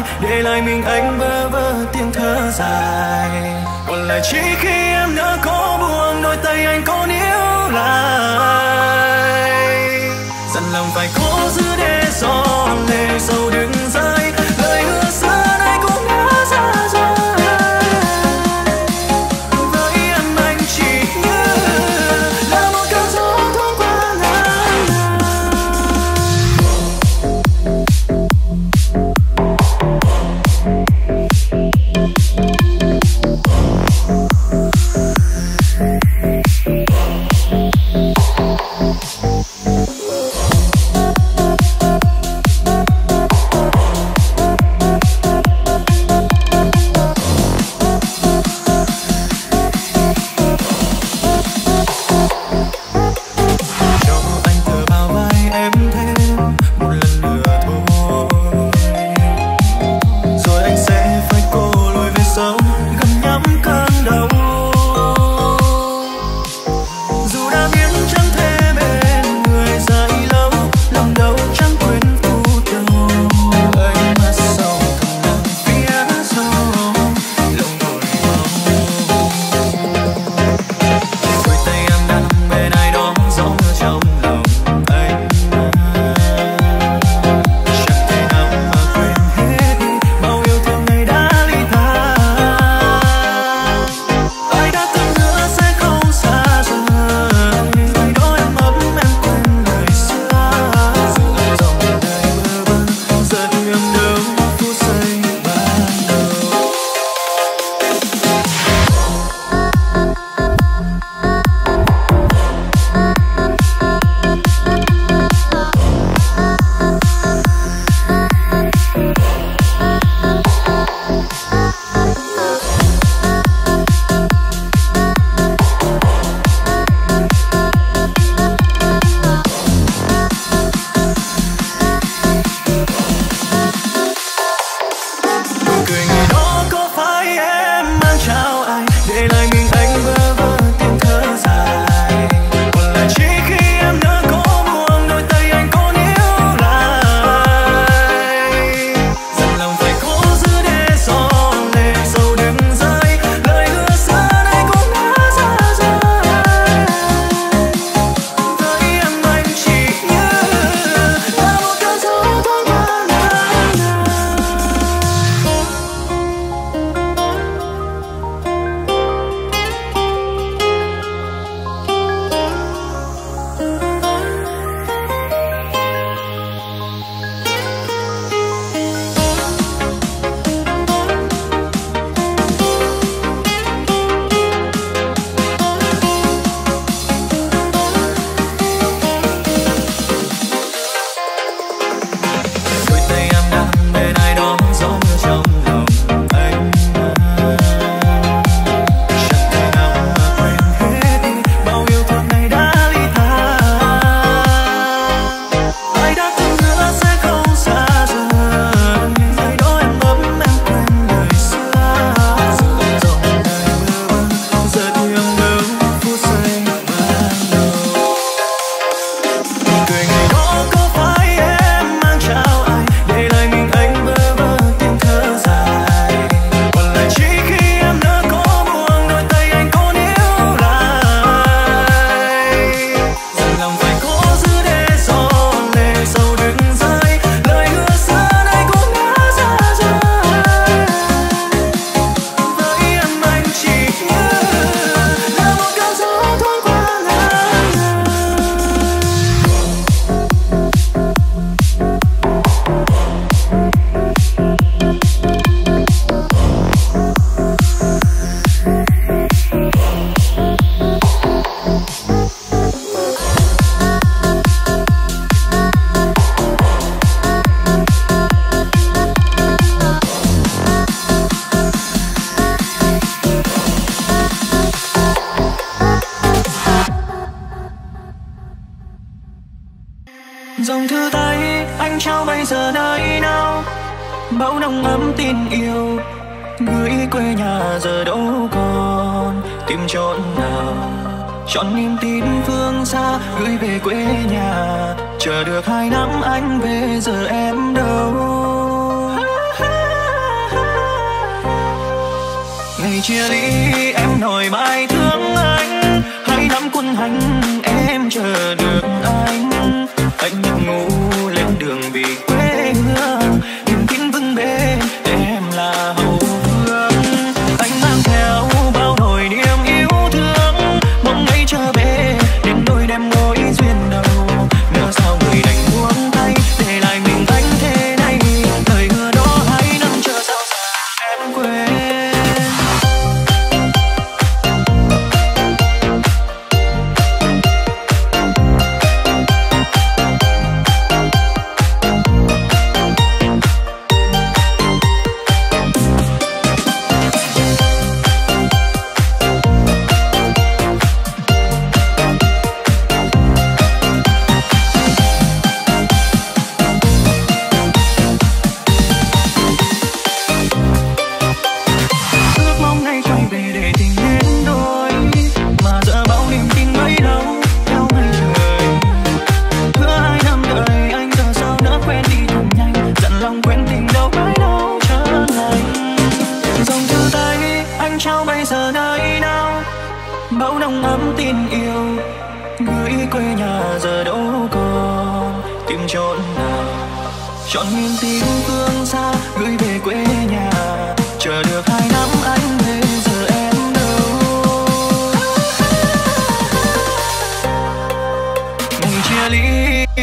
để lại mình anh bơ vơ tiếng thở dài. Còn lại chỉ khi em nỡ có buông, đôi tay anh có níu lại. Dặn lòng phải cố giữ để gió lệ sầu đừng rơi, lời hứa xưa nay cũng ngỡ ra rồi. Với em anh chỉ như là một cơn gió thoáng qua ngàn năm. Dòng thư tay anh trao bây giờ nơi nào, bão nồng ấm tin yêu gửi quê nhà giờ đâu còn tìm chốn nào, chọn niềm tin phương xa gửi về quê nhà. Chờ được hai năm anh về giờ em đâu. ngày chia ly em nổi bài thương anh, hãy nắm quân hành em chờ được anh. Anh nhập ngủ lên đường vì quê hương, niềm tin vững bền em là hậu phương. Anh mang theo bao nỗi niềm yêu thương, mong ngày trở về đến đôi đêm mối duyên đầu. Nhớ sao người đành buông tay để lại mình anh thế này, lời hứa đó hai năm chờ sao xa em quên. Chọn miền tim phương xa gửi về quê nhà, chờ được hai năm anh về giờ em đâu. Ngày chia ly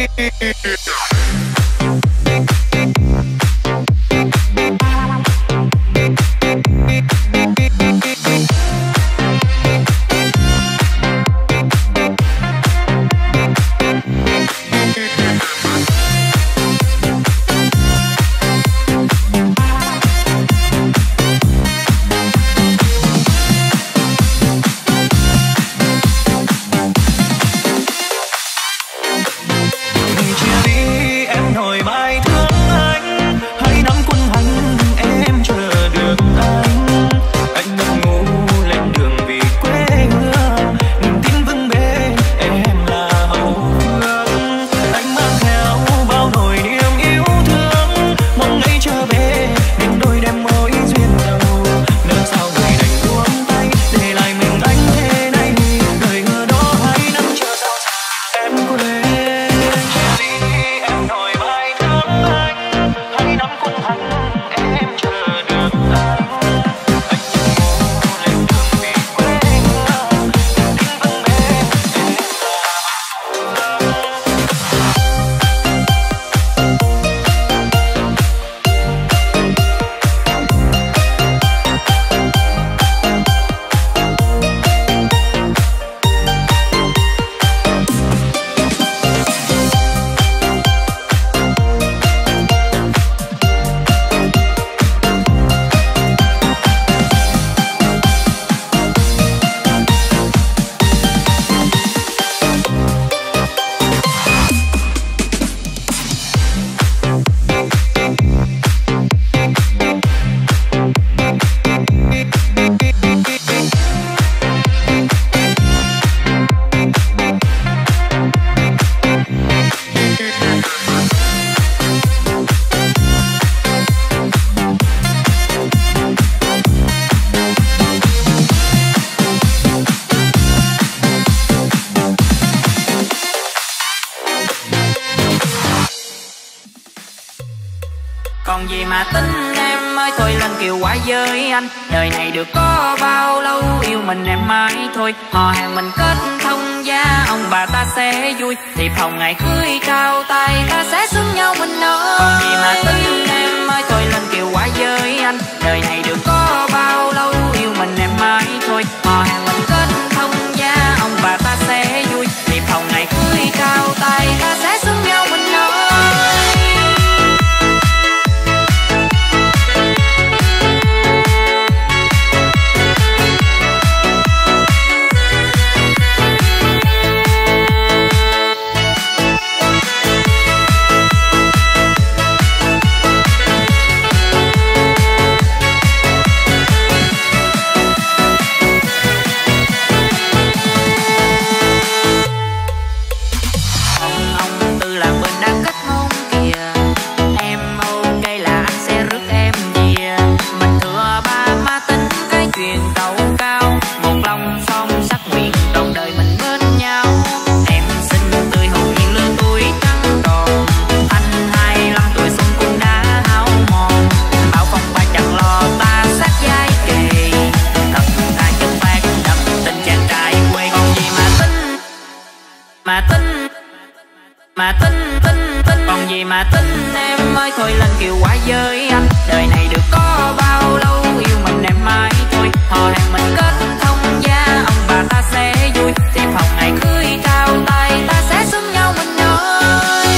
còn gì mà tính em ơi, thôi lên kiều quá với anh. Đời này được có bao lâu, yêu mình em mãi thôi. Họ hàng mình kết thông gia, ông bà ta sẽ vui. Thì phòng ngày cưới trao tay, ta sẽ xứng nhau mình ơi. Còn gì mà tính em ơi, thôi lên kiều quá với anh. Đời này được có bao lâu, yêu mình em mãi thôi. Họ hàng mình kết thông gia, ông bà ta sẽ vui. Thì phòng ngày cưới trao tay, ta sẽ xứng nhau mình ơi. mà tính, mà tính tính tính còn gì mà tính em ơi, thôi lên kiều quá với anh. Đời này được có bao lâu, yêu mình em mãi thôi. Họ hàng mình kết thông gia, ông bà ta sẽ vui. Tiệc phòng ngày cưới trao tay, ta sẽ xứng nhau mình ơi.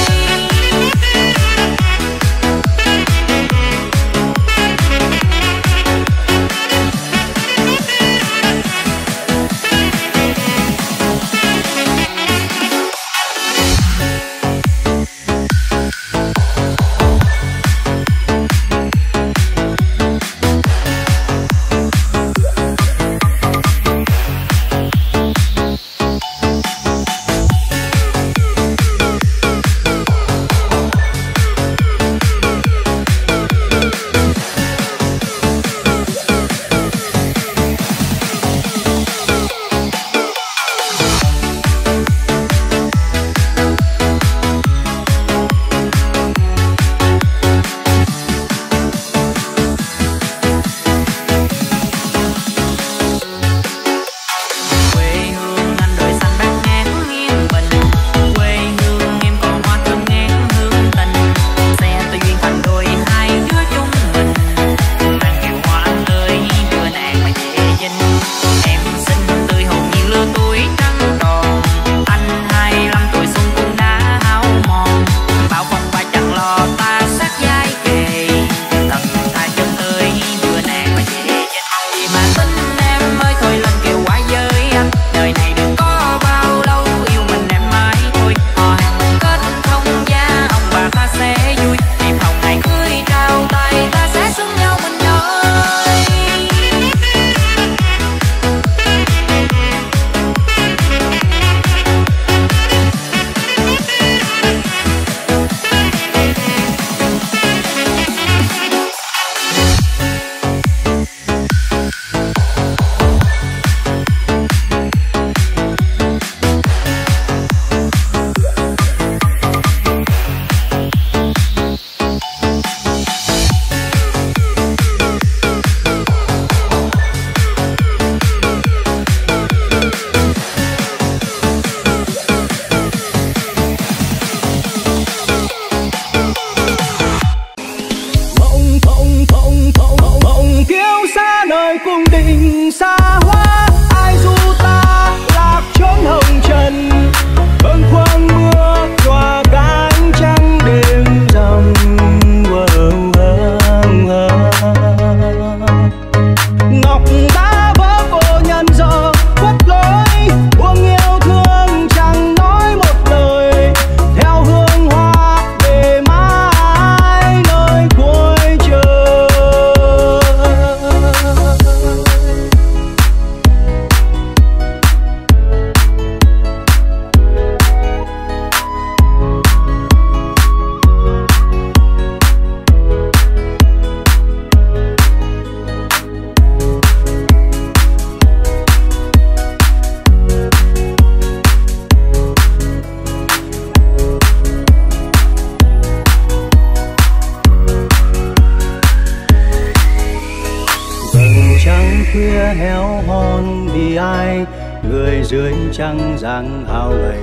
khuya héo hon vì ai, người dưới trăng dáng hao gầy.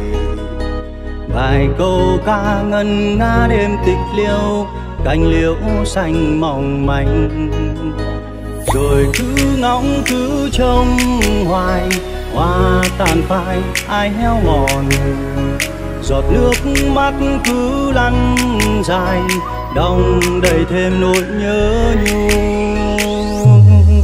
Vài câu ca ngân nga đêm tịch liêu, cành liễu xanh mỏng manh. Rồi cứ ngóng cứ trông hoài, hoa tàn phai ai héo mòn. Giọt nước mắt cứ lăn dài, đong đầy thêm nỗi nhớ nhung.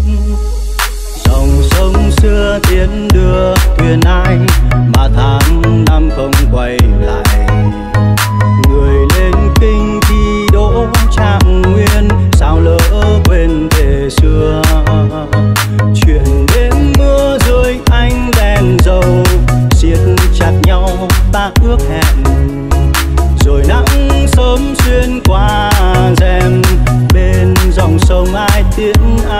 Dòng sông xưa tiến đưa thuyền ai, mà tháng năm không quay lại. Người lên kinh khi đỗ trạng nguyên, sao lỡ quên về xưa. Chuyện đêm mưa rơi ánh đèn dầu, siết chặt nhau ta ước hẹn. Rồi nắng sớm xuyên qua rèm, bên dòng sông ai tiễn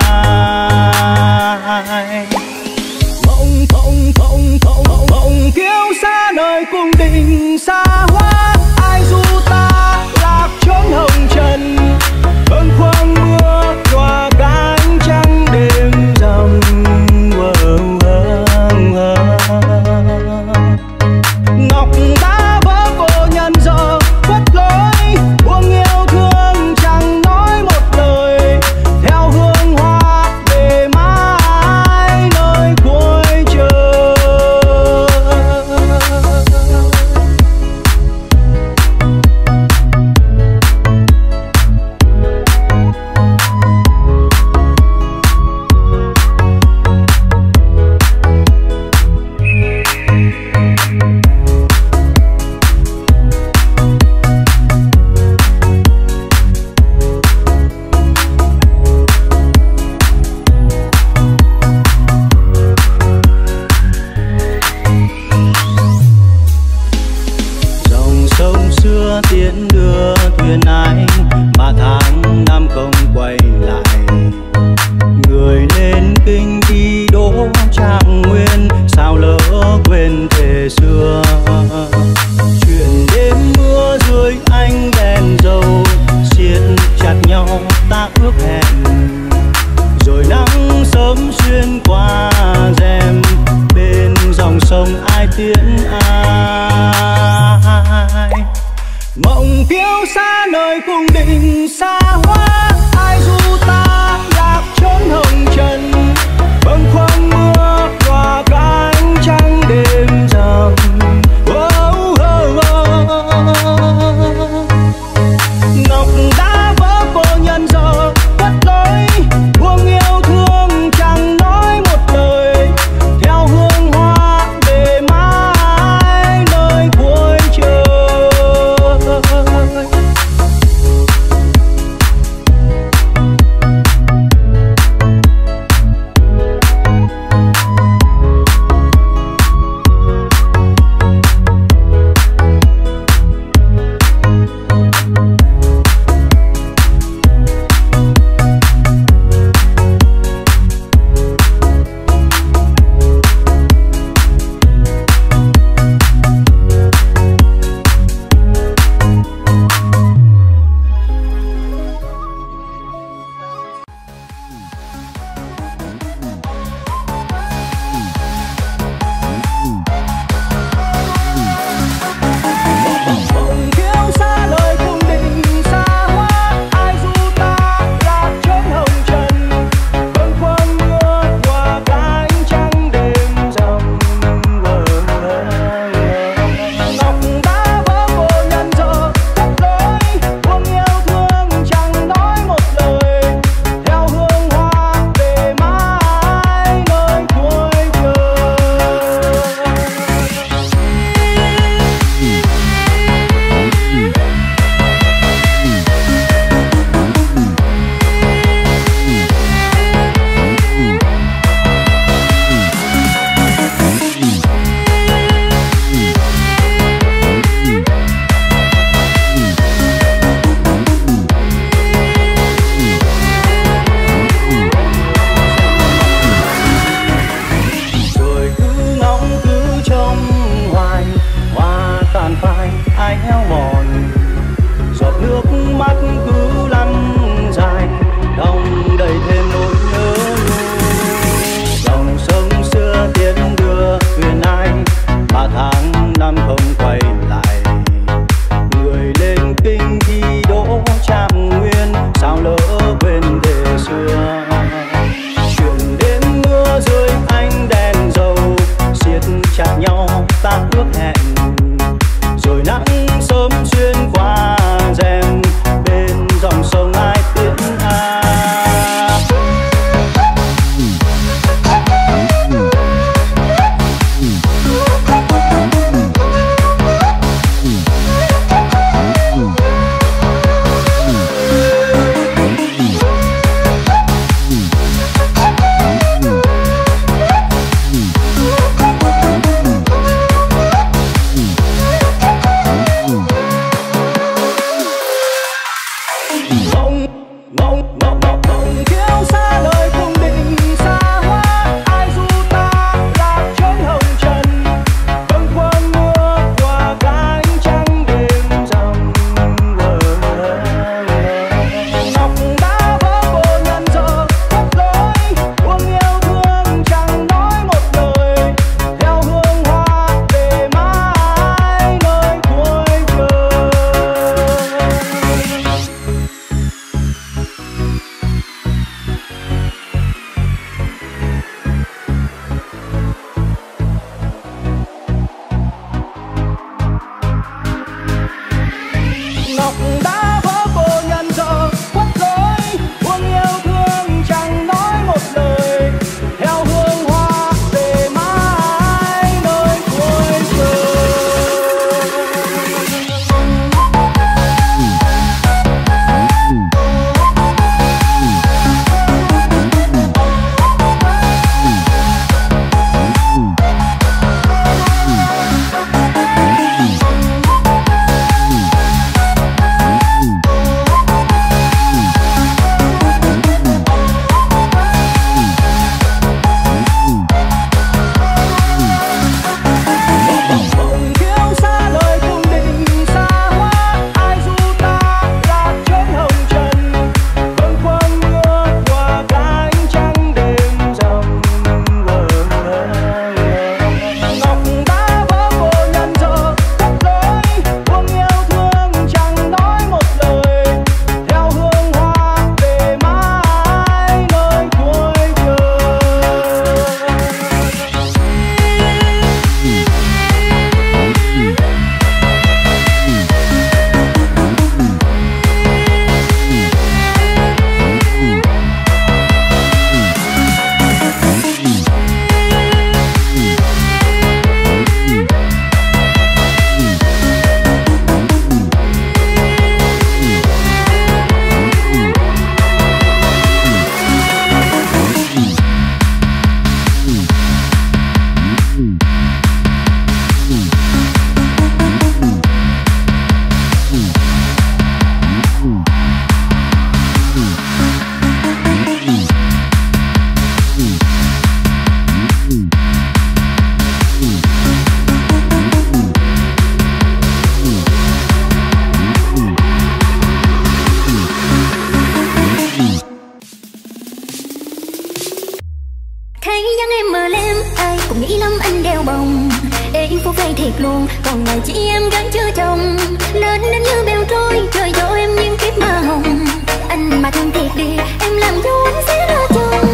ai. Mộng mộng mộng mộng mộng mộng kiêu xa nơi cung đình xa hoa. Ai du ta lạc chốn hồng trần, bâng khuâng mưa nhòa cánh trăng đêm rằm. Ngọc còn ngày chị em gắn chưa chồng. Lớn đến như bèo trôi, trời dỗ em những kiếp mà hồng. Anh mà thương thiệt đi, em làm dâu anh sẽ ra chồng.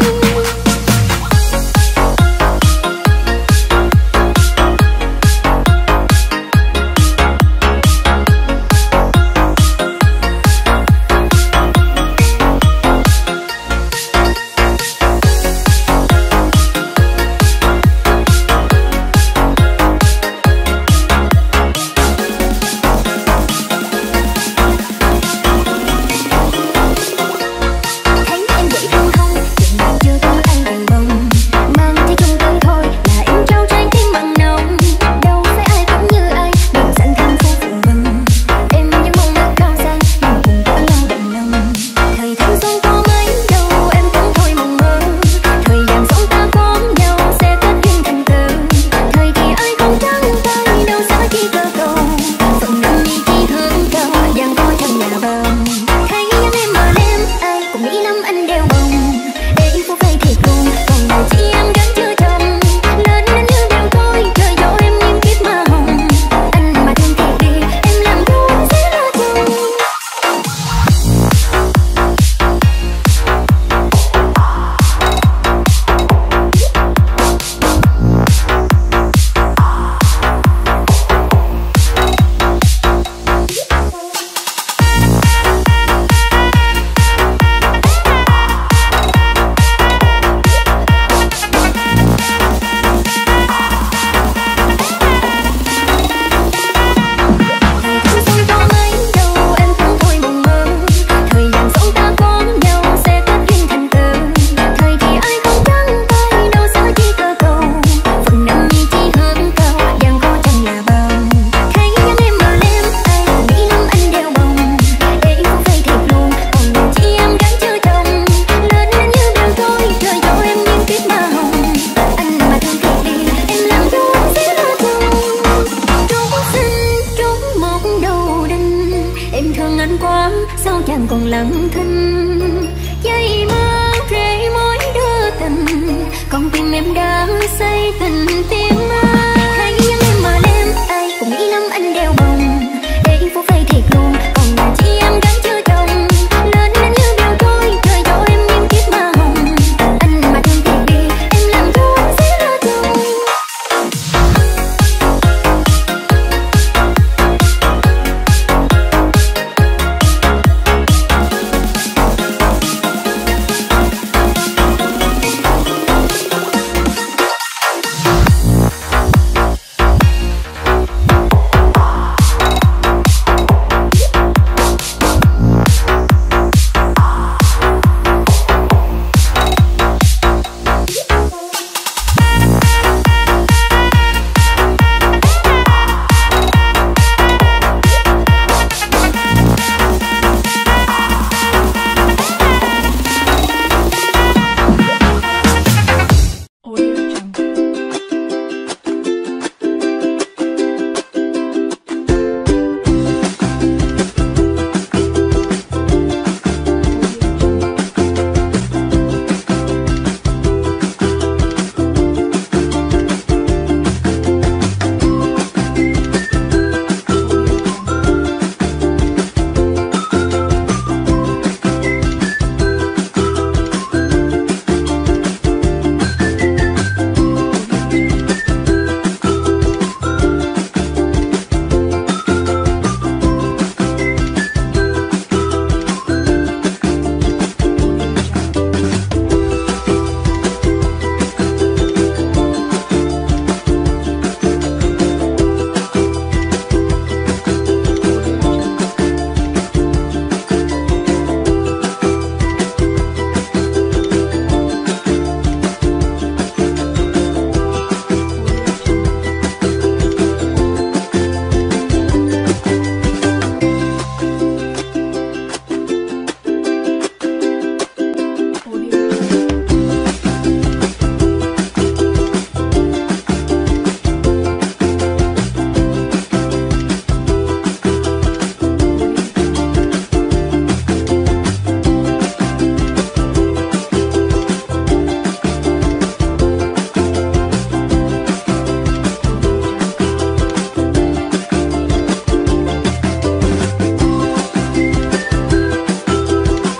Sao chẳng còn lặng thinh dây mơ rễ mối đưa tình, con tim em đã say tình tim ai.